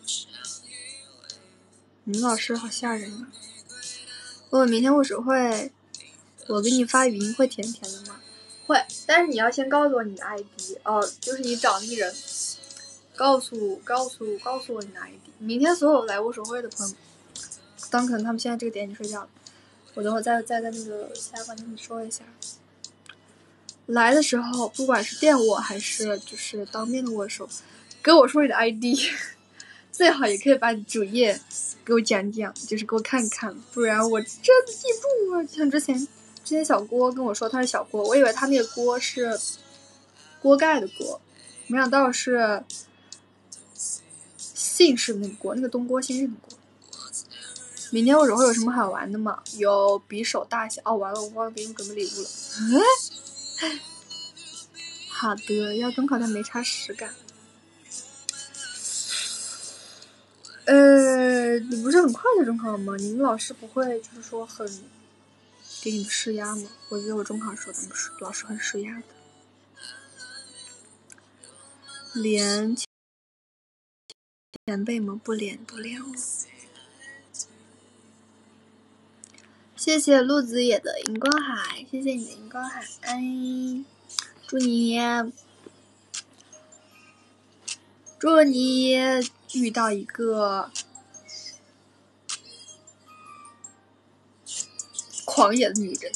你们老师好吓人啊！我明天握手会，我给你发语音会甜甜的吗？会，但是你要先告诉我你的 ID 哦，就是你找那个人，告诉我你的 ID。明天所有来握手会的朋友，当可能他们现在这个点已经睡觉了，我等会再在那个下方跟你说一下。来的时候，不管是电握还是就是当面的握手，跟我说你的 ID， 最好也可以把你主页给我讲讲，就是给我看看，不然我真的记不住啊。像之前小郭跟我说他是小郭，我以为他那个锅是锅盖的锅，没想到是姓氏那个锅，那个东郭先生的锅。明天握手会有什么好玩的吗？有比手大小。哦，完了，我忘了给你准备礼物了。好的，要中考但没差实感。你不是很快就中考吗？你们老师不会就是说很给你们施压吗？我觉得我中考的时候他们老师很施压的。连前辈们不连了。谢谢陆子野的荧光海，谢谢你的荧光海，祝你遇到一个狂野的女人。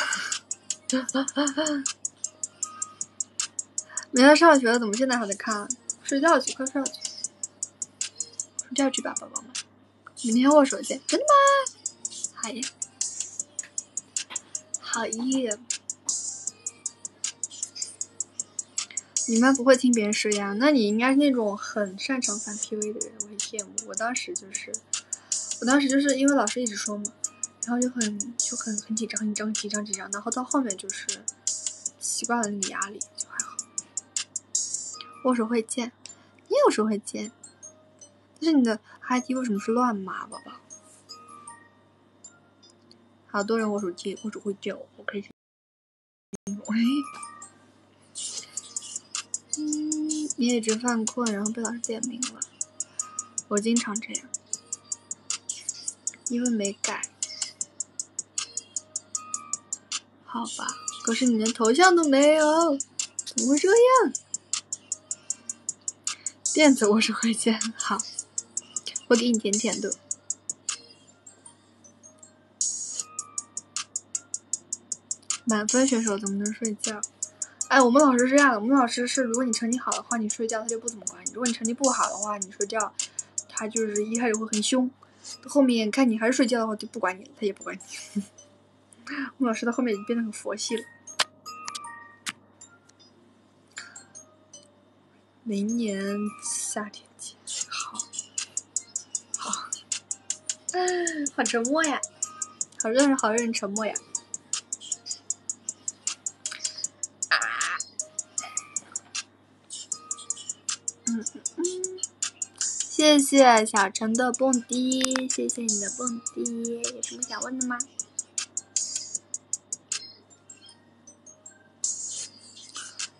明天上学了，怎么现在还在看？睡觉去，快睡觉去。睡觉去吧，宝宝们。明天握手见。真的吗？好呀。好耶。你们不会听别人施压，那你应该是那种很擅长反 PUA 的人，我很羡慕。我当时就是因为老师一直说嘛，然后就很紧张，然后到后面就是习惯了那个压力，就还好。握手会见，你有时候会见，但是你的 ID 为什么是乱码，宝宝？好多人握手会见我可以去。你也一直犯困，然后被老师点名了。我经常这样，因为没改。好吧，可是你连头像都没有，怎么会这样？电子握手会见，好，我给你甜甜的。满分选手怎么能睡觉？哎，我们老师是这样的，我们老师是，如果你成绩好的话，你睡觉他就不怎么管你；如果你成绩不好的话，你睡觉，他就是一开始会很凶，后面看你还是睡觉的话，就不管你了，他也不管你。我们老师到后面已经变得很佛系了。明年夏天见，好，好沉默呀，好让人沉默呀。谢谢小陈的蹦迪，谢谢你的蹦迪，有什么想问的吗？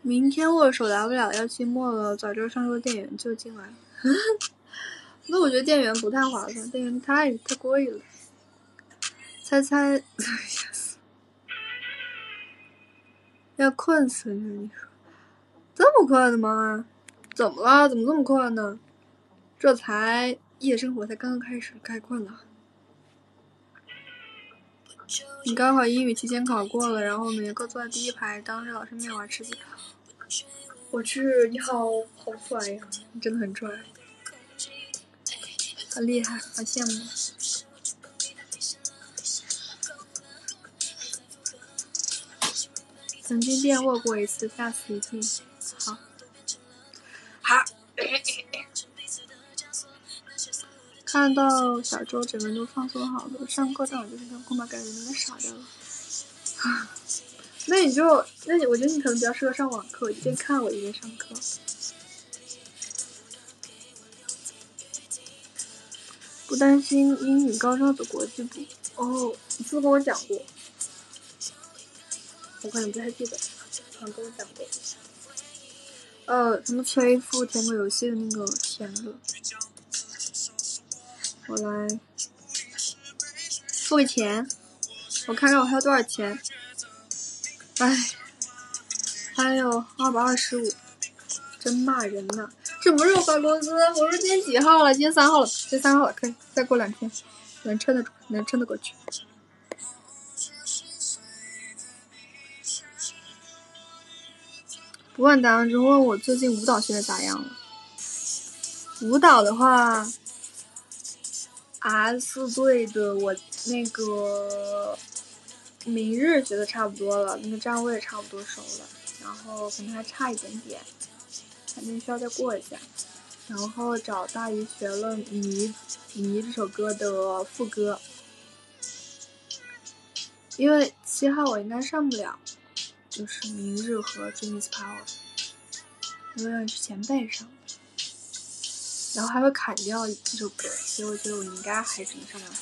明天握手来不了，要期末了，早知道上周店员就进来了。那我觉得店员不太划算，店员太贵了。猜猜，要困死你！你说这么快的吗？怎么了？怎么这么快呢？这才夜生活才刚刚开始，该困了。你高考英语提前考过了，然后每个坐在第一排，当着老师面玩吃鸡。我去，你好帅呀！你真的很帅，很厉害，好羡慕。曾经电握过一次，吓死一跳。好，看到小周整个人都放松好了，上课上就是跟空白感觉有点傻掉了。那你我觉得你可能比较适合上网课，一边看我一边上课。不担心英语高中的国际部哦，你是不是跟我讲过？我可能不太记得，好像跟我讲过。什么催付填过游戏的那个填了，我来付个钱，我看看我还有多少钱。哎，还有225，真骂人呐！什么时候发工资？我说今天几号了？今天3号了，今天3号了，可以再过2天，能撑得过去。不问答案之后问我最近舞蹈学的咋样了？舞蹈的话 ，S 队的我那个明日学的差不多了，那个站位也差不多熟了，然后可能还差一点点，肯定需要再过一下。然后找大姨学了迷这首歌的副歌，因为7号我应该上不了，就是明日和 Dreams Power， 因为是前辈上的，然后还会砍掉这首歌，所以我觉得我应该还只能上2首。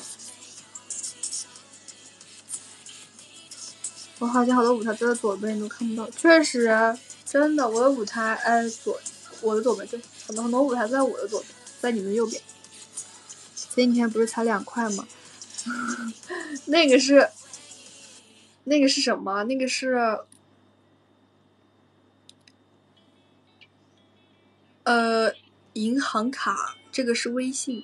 我好像好多舞台都在左边，你都看不到。确实，真的，我的舞台我的左边，对，很多舞台在我的左边，在你们右边。前几天不是才2块吗？那个是什么？那个是银行卡，这个是微信。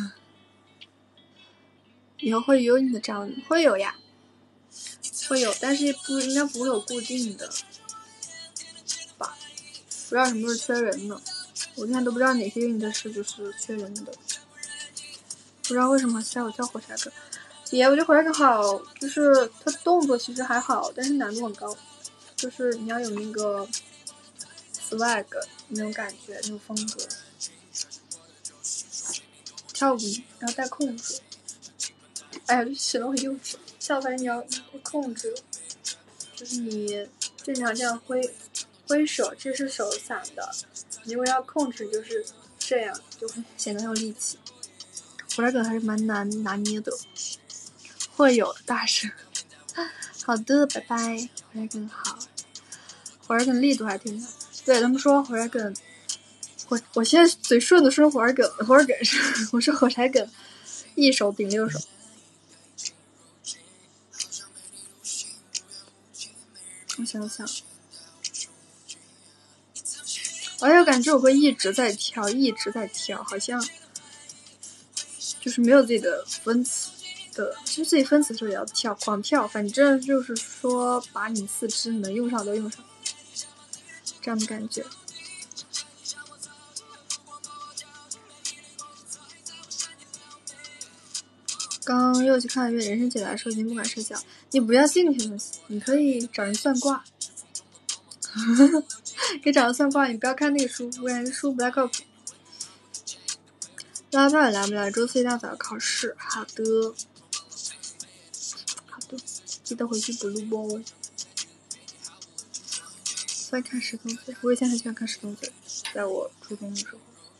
以后会有你的账户，会有呀，会有，但是应该不会有固定的吧？不知道什么时候缺人呢？我现在都不知道哪些运的是就是缺人的，不知道为什么现在我叫火柴哥。别，我觉得火柴哥好，就是他动作其实还好，但是难度很高，就是你要有那个 swag 那种感觉，那种风格，跳舞要带控制。哎呀，显得我很幼稚。跳舞你要控制，就是你正常这样挥手，这是手散的，你如果要控制就是这样，就会显得很有力气。火柴梗还是蛮难拿捏的，会有大声。好的，拜拜。火柴梗好，火柴梗力度还挺大。对他们说火柴梗，我现在嘴顺的说火柴梗，我说火柴梗，一手顶6手。我想想，而且我感觉我会一直在跳，好像就是没有自己的分词的，其实自己分词的时候也要跳，狂跳，反正就是说把你4肢能用上都用上，这样的感觉。刚又去看了一遍人生解答，说已经不敢睡觉。你不要信那些东西，你可以找人算卦。可以找人算卦，你不要看那个书，不然书不太靠谱。拉到底来不来？周4一大早要考试。好的，记得回去补录播。在看石头子，我以前很喜欢看石头子，在我初中的时候。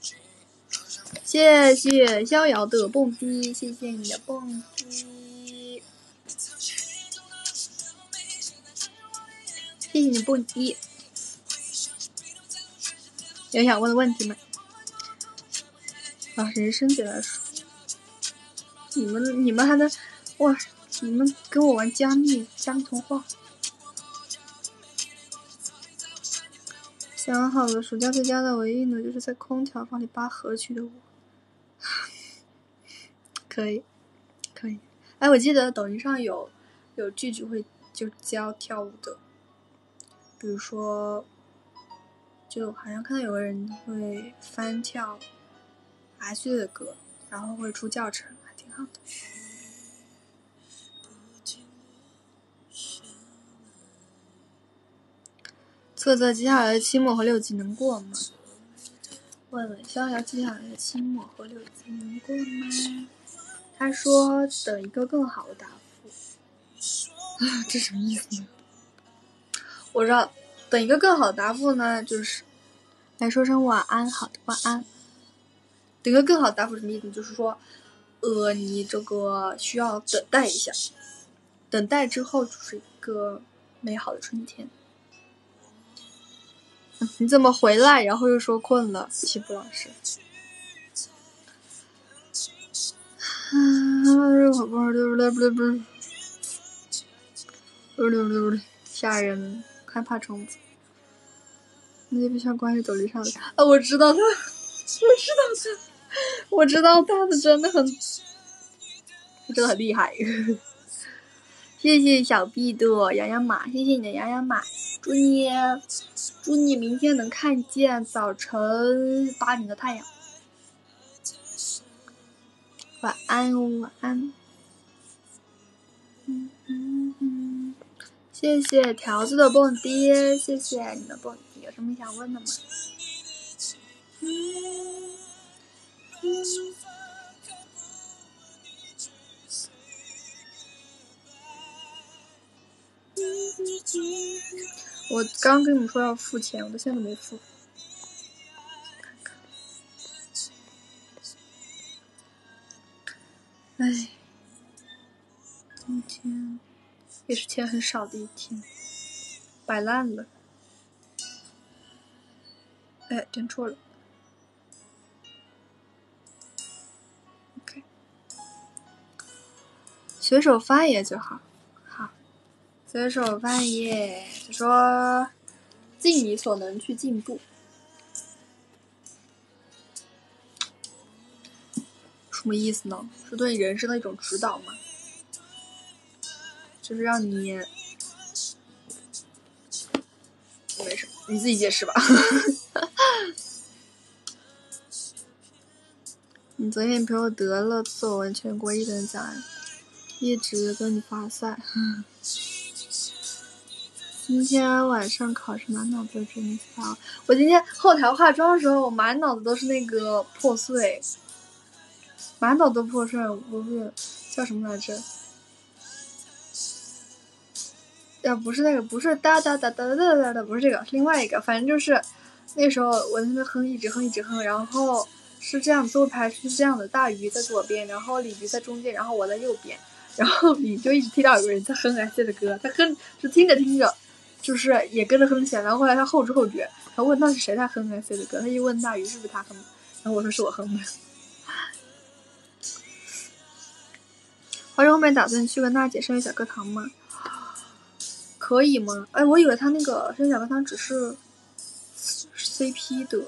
谢谢逍遥的蹦迪，谢谢你的蹦迪，谢谢你的蹦迪。 有想问的问题吗？人生节来说，你们还能哇？你们跟我玩加密通话。想好了，暑假在家的唯一呢，就是在空调房里扒河去的我。可以。哎，我记得抖音上有剧组会就教跳舞的，比如说，就好像看到有个人会翻跳H的歌，然后会出教程，还挺好的。测接下来的期末和6级能过吗？问逍遥接下来的期末和6级能过吗？他说等一个更好的答复。这什么意思呢？我知道，等一个更好的答复呢，就是来说声晚安，好的，晚安。等一个更好的答复什么意思？就是说，你这个需要等待一下，等待之后就是一个美好的春天。你怎么回来？然后又说困了，欺负老师。吓人，害怕虫子。那就必须要关注抖音上的啊！我知道他，我知道他的真的很厉害。谢谢小 B 的洋洋马，谢谢你的洋洋马，祝你明天能看见早晨8点的太阳。晚安，晚安。谢谢条子的蹦迪，谢谢你的蹦迪，有什么想问的吗？我刚跟你们说要付钱，我到现在都没付。哎，今天也是钱很少的一天，摆烂了。哎，点错了。OK， 随手翻页就好。好，随手翻页就说尽你所能去进步。什么意思呢？是对你人生的一种指导吗？就是让你没什么，你自己解释吧。你昨天朋友得了作文全国1等奖，一直跟你发散。今天晚上考试满脑子都是你发。我今天后台化妆的时候，我满脑子都是那个破碎，满脑子都破碎。不是叫什么来着？不是那个，不是哒哒哒哒哒哒哒，不是这个，是另外一个。反正就是那时候我在那哼，一直哼，然后是这样，最后排是这样的：大鱼在左边，然后鲤鱼在中间，然后我在右边，然后你就一直听到有个人在哼 S 的歌，他哼就听着，就是也跟着哼起来。然后后来他后知后觉，他问到是谁在哼 S 的歌，他一问大鱼是不是他哼的，然后我说是我哼的。华生后面打算去跟娜姐上小课堂吗？可以吗？哎，我以为他那个生小课堂只是 CP 的，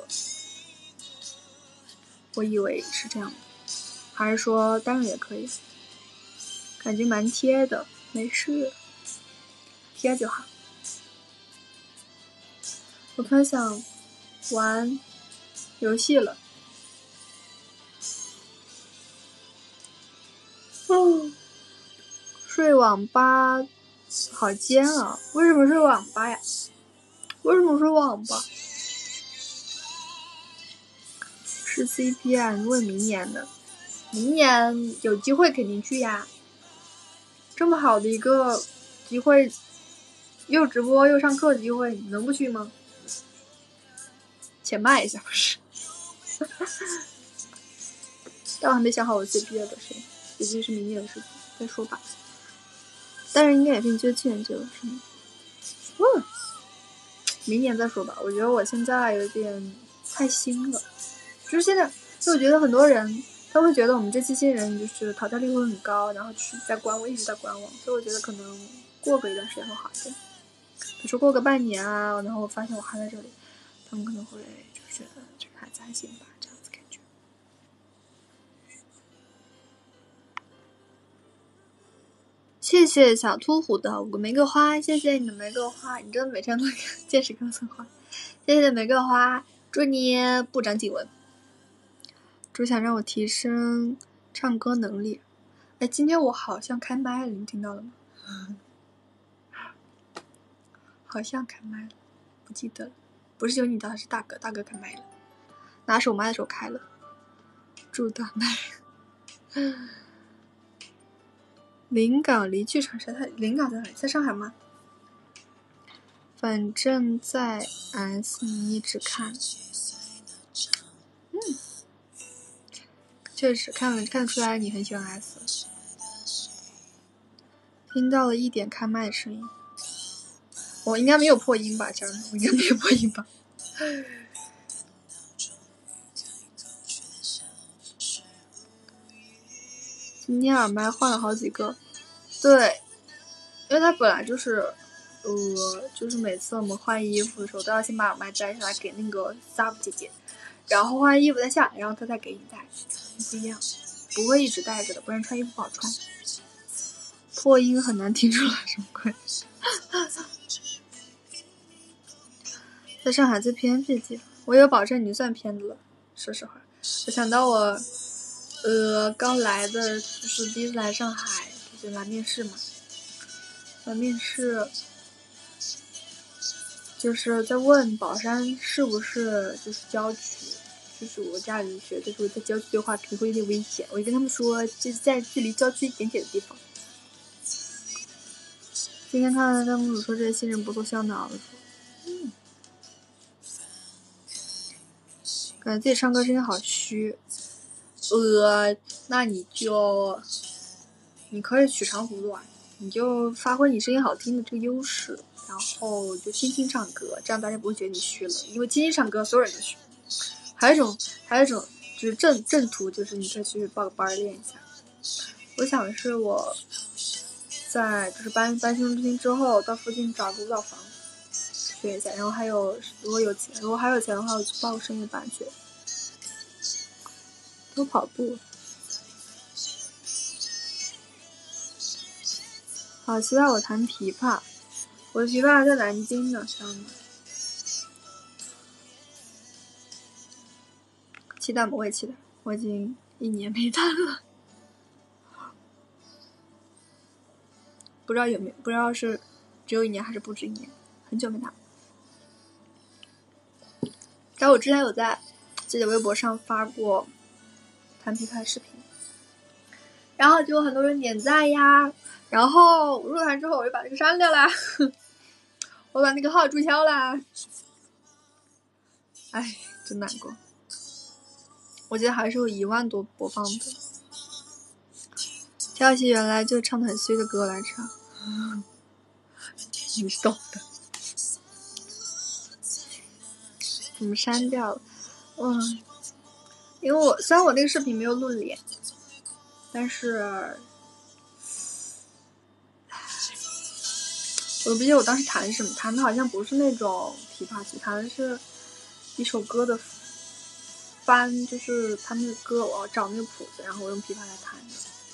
我以为是这样的，还是说单人也可以？感觉蛮贴的，没事，贴就好。我突然想玩游戏了。睡网吧好煎啊！为什么睡网吧呀？为什么睡网吧？是 CP 啊？你问明年的，明年有机会肯定去呀。这么好的一个机会，又直播又上课的机会，你能不去吗？且慢一下，不是？但我还没想好我最毕业的谁，毕竟是明年的事情，再说吧。但是应该也是你去年就有是吗？明年再说吧。我觉得我现在有点太新了。就是现在，就我觉得很多人他会觉得我们这期新人就是淘汰率会很高，然后就是在观望，一直在观望，所以我觉得可能过个一段时间会好一点。比如说过个半年啊，然后我发现我还在这里，他们可能会就是觉得这个孩子还行吧，这样子感觉。谢谢小秃虎的5个玫瑰花，谢谢你的玫瑰花，你真的每天都见识更送花，谢谢你的玫瑰花，祝你不长颈纹。主想让我提升唱歌能力。哎，今天我好像开麦了，你听到了吗？好像开麦了，不记得了。不是有你的，是大哥，大哥开麦了，拿手麦的时候开了。祝大麦。临港离剧场实在，临港在哪里？在上海吗？反正在 S 你一直看。确实看得出来你很喜欢 S。听到了一点开麦的声音，我应该没有破音吧？家人们，我应该没有破音吧？今天耳麦换了好几个，对，因为它本来就是，就是每次我们换衣服的时候都要先把耳麦摘下来给那个 sub 姐姐，然后换衣服再下来，然后她再给你戴，不一样，不会一直戴着的，不然穿衣服不好穿。破音很难听出来什么鬼。在上海最偏僻的地方，我有保证你算偏的了。说实话，我想到我，刚来的就是第一次来上海，就来面试嘛。来面试，就是在问宝山是不是就是郊区，就是我家里觉得如果在郊区的话，可能会有点危险。我就跟他们说，就是在距离郊区一点点的地方。今天看到弹幕组说这些新人不做香囊了，感觉自己唱歌声音好虚。那你可以取长补短，你就发挥你声音好听的这个优势，然后就轻轻唱歌，这样大家不会觉得你虚了。因为轻轻唱歌，所有人都虚。还有一种就是正途，就是你可以去报个班练一下。我想的是我在就是搬新中心之后，到附近找个舞蹈房学一下，然后如果还有钱的话，我去报个声乐班去。多跑步。好期待我弹琵琶，我的琵琶在南京呢，知道吗？期待吗？我也期待，我已经1年没弹了，不知道是只有1年还是不止1年，很久没弹。但我之前有在自己的微博上发过弹琵琶的视频，然后就有很多人点赞呀，然后我入团之后我就把这个删掉啦，我把那个号注销啦，哎，真难过。我记得还是有1万多播放的，挑一些原来就唱得很虚的歌来唱，你懂的。怎么删掉了？因为虽然我那个视频没有露脸，但是我不记得我当时弹什么，弹的好像不是那种琵琶曲，弹的是一首歌的翻，就是他那个歌我要找那个谱子，然后我用琵琶来弹的。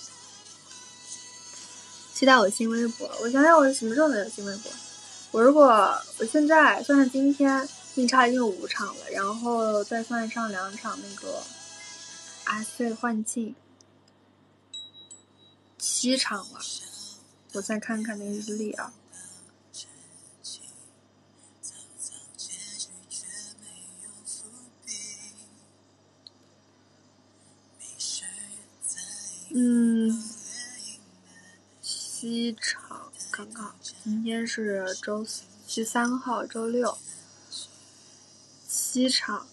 期待我新微博，我想想我什么时候能有新微博。我现在算上今天硬差已经有5场了，然后再算上2场那个 S 换镜，7场了。我再看看那个日历啊。7场，看看，今天是周3号，周6，7场，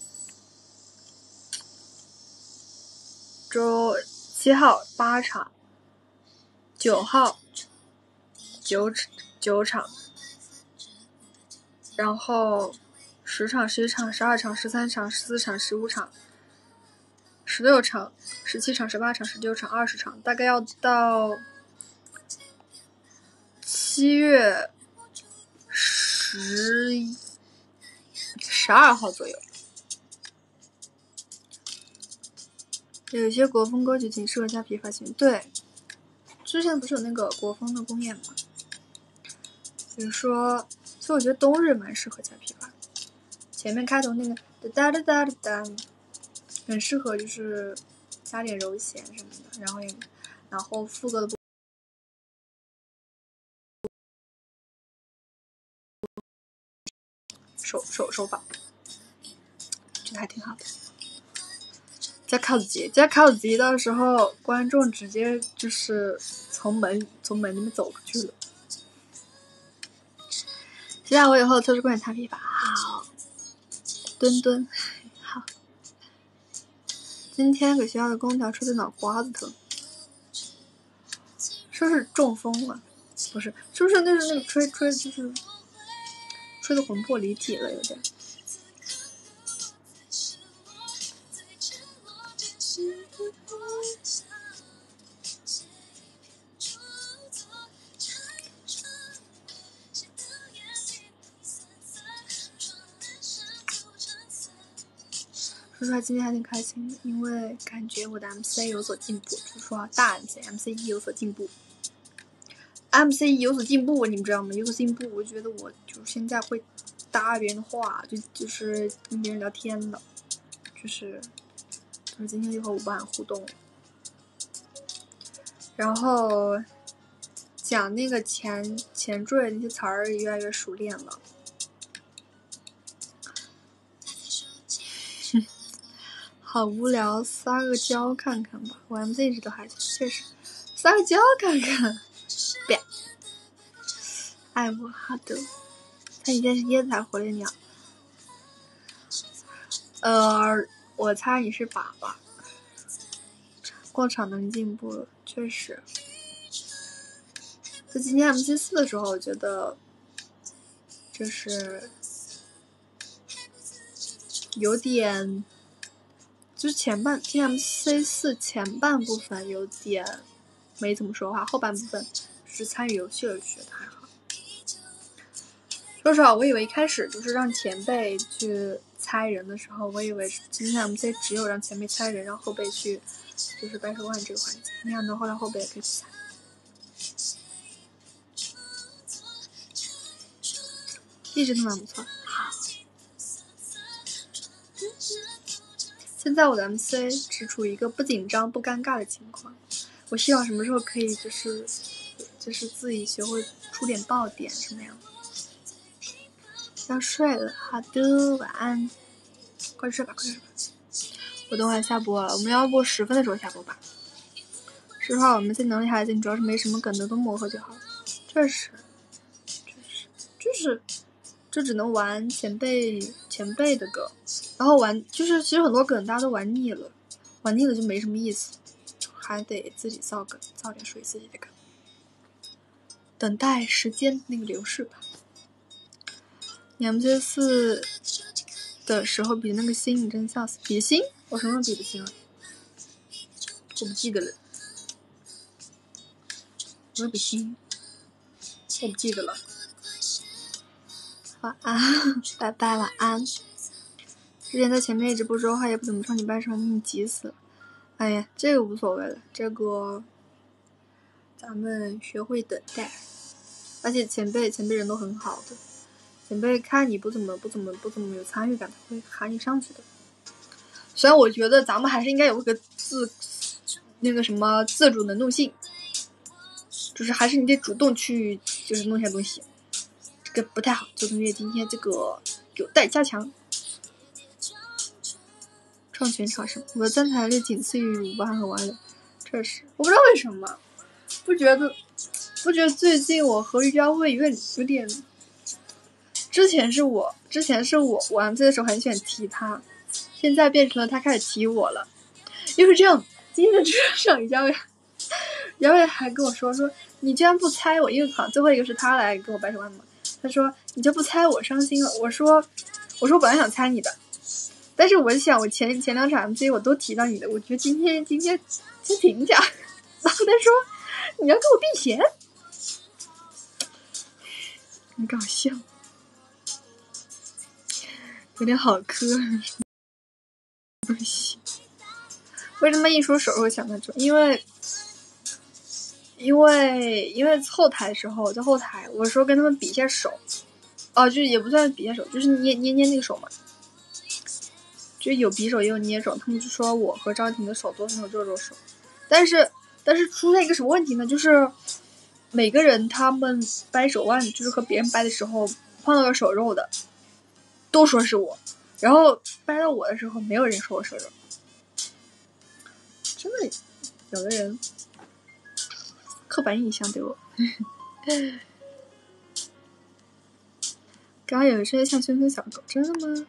周7号8场，9号9场，然后 10场、11场、12场、13场、14场、15场、16场、17场、18场、19场、20场，大概要到7月12号左右。有些国风歌曲仅适合加琵琶琴，对，之前不是有那个国风的公演吗？比如说，所以我觉得冬日蛮适合加琵琶，前面开头那个哒哒哒哒哒，很适合就是加点柔弦什么的，然后副歌的手法，觉得还挺好的。加卡子机，到时候观众直接就是从门里面走出去了。期待我以后测试观点弹琵琶，好。墩好。今天给学校的空调吹的脑瓜子疼，说是中风了，不是，是不是那个吹就是吹的魂魄离体了，有点。说实话，今天还挺开心的，因为感觉我的 MC 有所进步，就是说大 MC 有所进步。MC 有所进步，你们知道吗？有所进步，我觉得我就是现在会搭别人的话，就是跟别人聊天了，就是今天就和5班互动，然后讲那个前缀那些词儿也越来越熟练了。好无聊，撒个娇看看吧。我 MC 一直都还确实，撒个娇看看。别，爱我好的。他以前是椰子才火烈鸟。我猜你是粑粑。过场能进步了，确实。在今天 MC4 的时候，我觉得就是有点。就是今天 MC4 前半部分有点没怎么说话，后半部分是参与游戏了，觉得还好。说实话，我以为一开始就是让前辈去猜人的时候，我以为今天 MC 只有让前辈猜人，让后辈去就是掰手腕这个环节，那样的话后辈也可以猜。一直都蛮不错。好。现在我的 MC 只处于一个不紧张不尴尬的情况，我希望什么时候可以就是自己学会出点爆点什么样。要睡了，好的，晚安，快睡吧。我等会儿下播了，我们要不10分的时候下播吧。说实话，我们现在能力还行，主要是没什么梗的都磨合就好了。确实，就只能玩前辈的梗，然后其实很多梗大家都玩腻了就没什么意思，还得自己造梗，造点属于自己的梗，等待时间那个流逝吧。你 MC4 的时候比那个心，你真笑死！比心？我什么时候比的心了？我不记得了。我比心，我不记得了。晚安，拜拜，晚安。之前在前面一直不说话，也不怎么唱，你掰手腕，你急死了。哎呀，这个无所谓了，这个咱们学会等待。而且前辈人都很好的，前辈看你不怎么有参与感，他会喊你上去的。虽然我觉得咱们还是应该有个自主能动性，就是还是你得主动去就是弄些东西。这个不太好，做同学今天这个有待加强。创全场什么？我的站台率仅次于5班和王磊，这是我不知道为什么，不觉得最近我和于佳慧有点，之前是我玩这的时候很喜欢提他，现在变成了他开始提我了，因为这样。今天的车上于佳慧还跟我说你居然不猜我，因为好像最后一个是他来跟我掰手腕嘛，他说你就不猜我伤心了。 我说我本来想猜你的，但是我想我前两场 MC 我都提到你的，我觉得今天先停一下。然后他说你要给我避嫌，很搞笑，有点好磕。不行，为什么一说手会想到这？因为后台的时候在后台，我说跟他们比一下手，就是也不算比一下手，就是捏那个手嘛。就有比手也有捏手，他们就说我和张婷的手都很有肉手，但是出现一个什么问题呢？就是每个人他们掰手腕，就是和别人掰的时候碰到个手肉的，都说是我，然后掰到我的时候，没有人说我手肉。真的，有的人刻板印象对我。刚刚有一些像圈圈小狗，真的吗？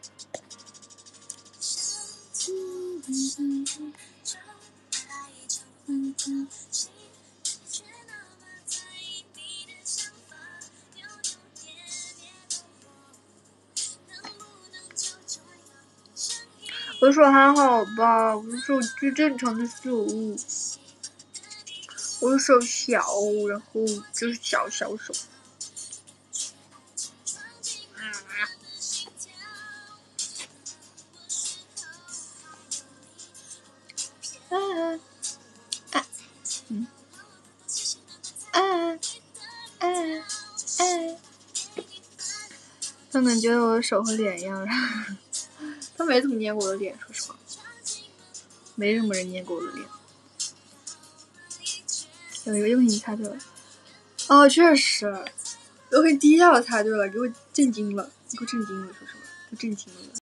我手还好吧，我手最正常的手，我手小，然后就是小手。他们觉得我的手和脸一样，他没怎么捏过我的脸，说实话，没什么人捏过我的脸。有一个又给你猜对了，哦，确实，我给你第一下我猜对了，给我震惊了，说实话，给震惊了。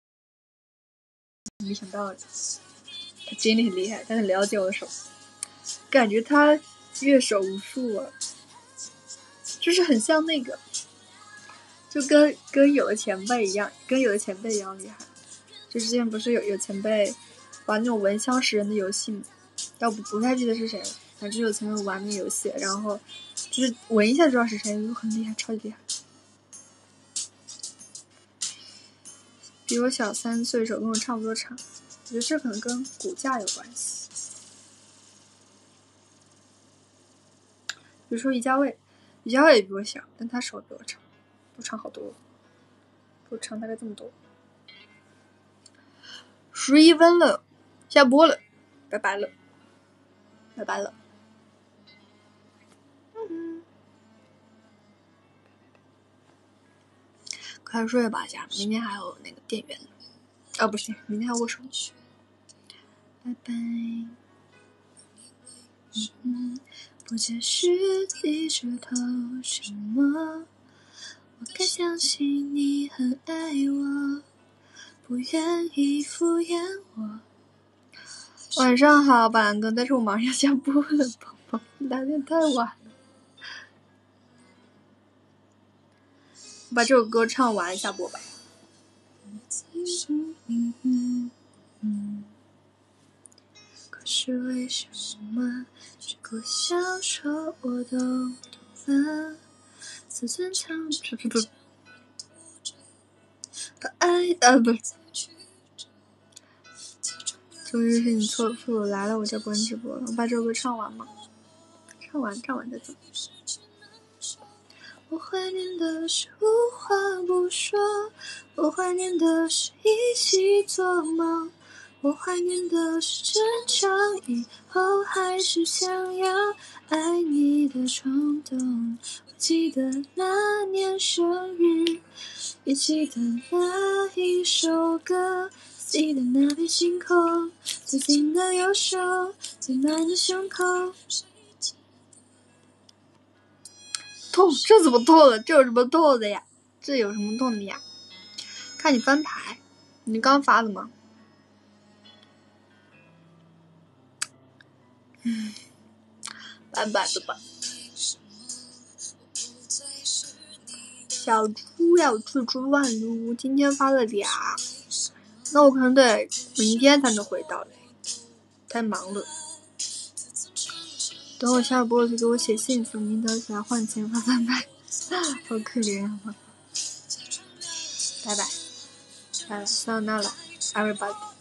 没想到他真的很厉害，他很了解我的手，感觉他阅手无数啊，就是很像那个。就跟有的前辈一样，厉害。就之前不是有前辈玩那种闻香识人的游戏，但我不太记得是谁了。反正有前辈玩那个游戏，然后就是闻一下就知道是谁，就很厉害，超级厉害。比我小3岁，手跟我差不多长，我觉得这可能跟骨架有关系。比如说于家卫也比我小，但他手比我长，都长好多，都长大概这么多。11分了，下播了，拜拜了。快睡吧，家，明天还有那个店员呢。不是，明天还有握手。拜拜。不解释低着头什么，我该相信你很爱我，不愿意敷衍我。晚上好，板哥，但是我马上要下播了，宝宝，打电太晚了。我把这首歌唱完下播吧。可是为什么这个小说我都懂了，自尊藏不把爱不终于是你错付来了，我就不能直播了。我把这首歌唱完嘛，唱完再走。我怀念的是无话不说，我怀念的是一起做梦，我怀念的是争吵以后还是想要爱你的冲动。我记得那年生日，也记得那一首歌，记得那片星空，最紧的右手，最暖的胸口。痛，这怎么痛了？这有什么痛的呀？看你翻牌，你刚发的吗？拜拜。小猪要去吃饭喽，今天发了俩，那我可能得明天才能回到嘞，太忙了。等我下播就给我写信，从明德起来换钱发300，好可怜啊！拜拜。 sayonara everybody。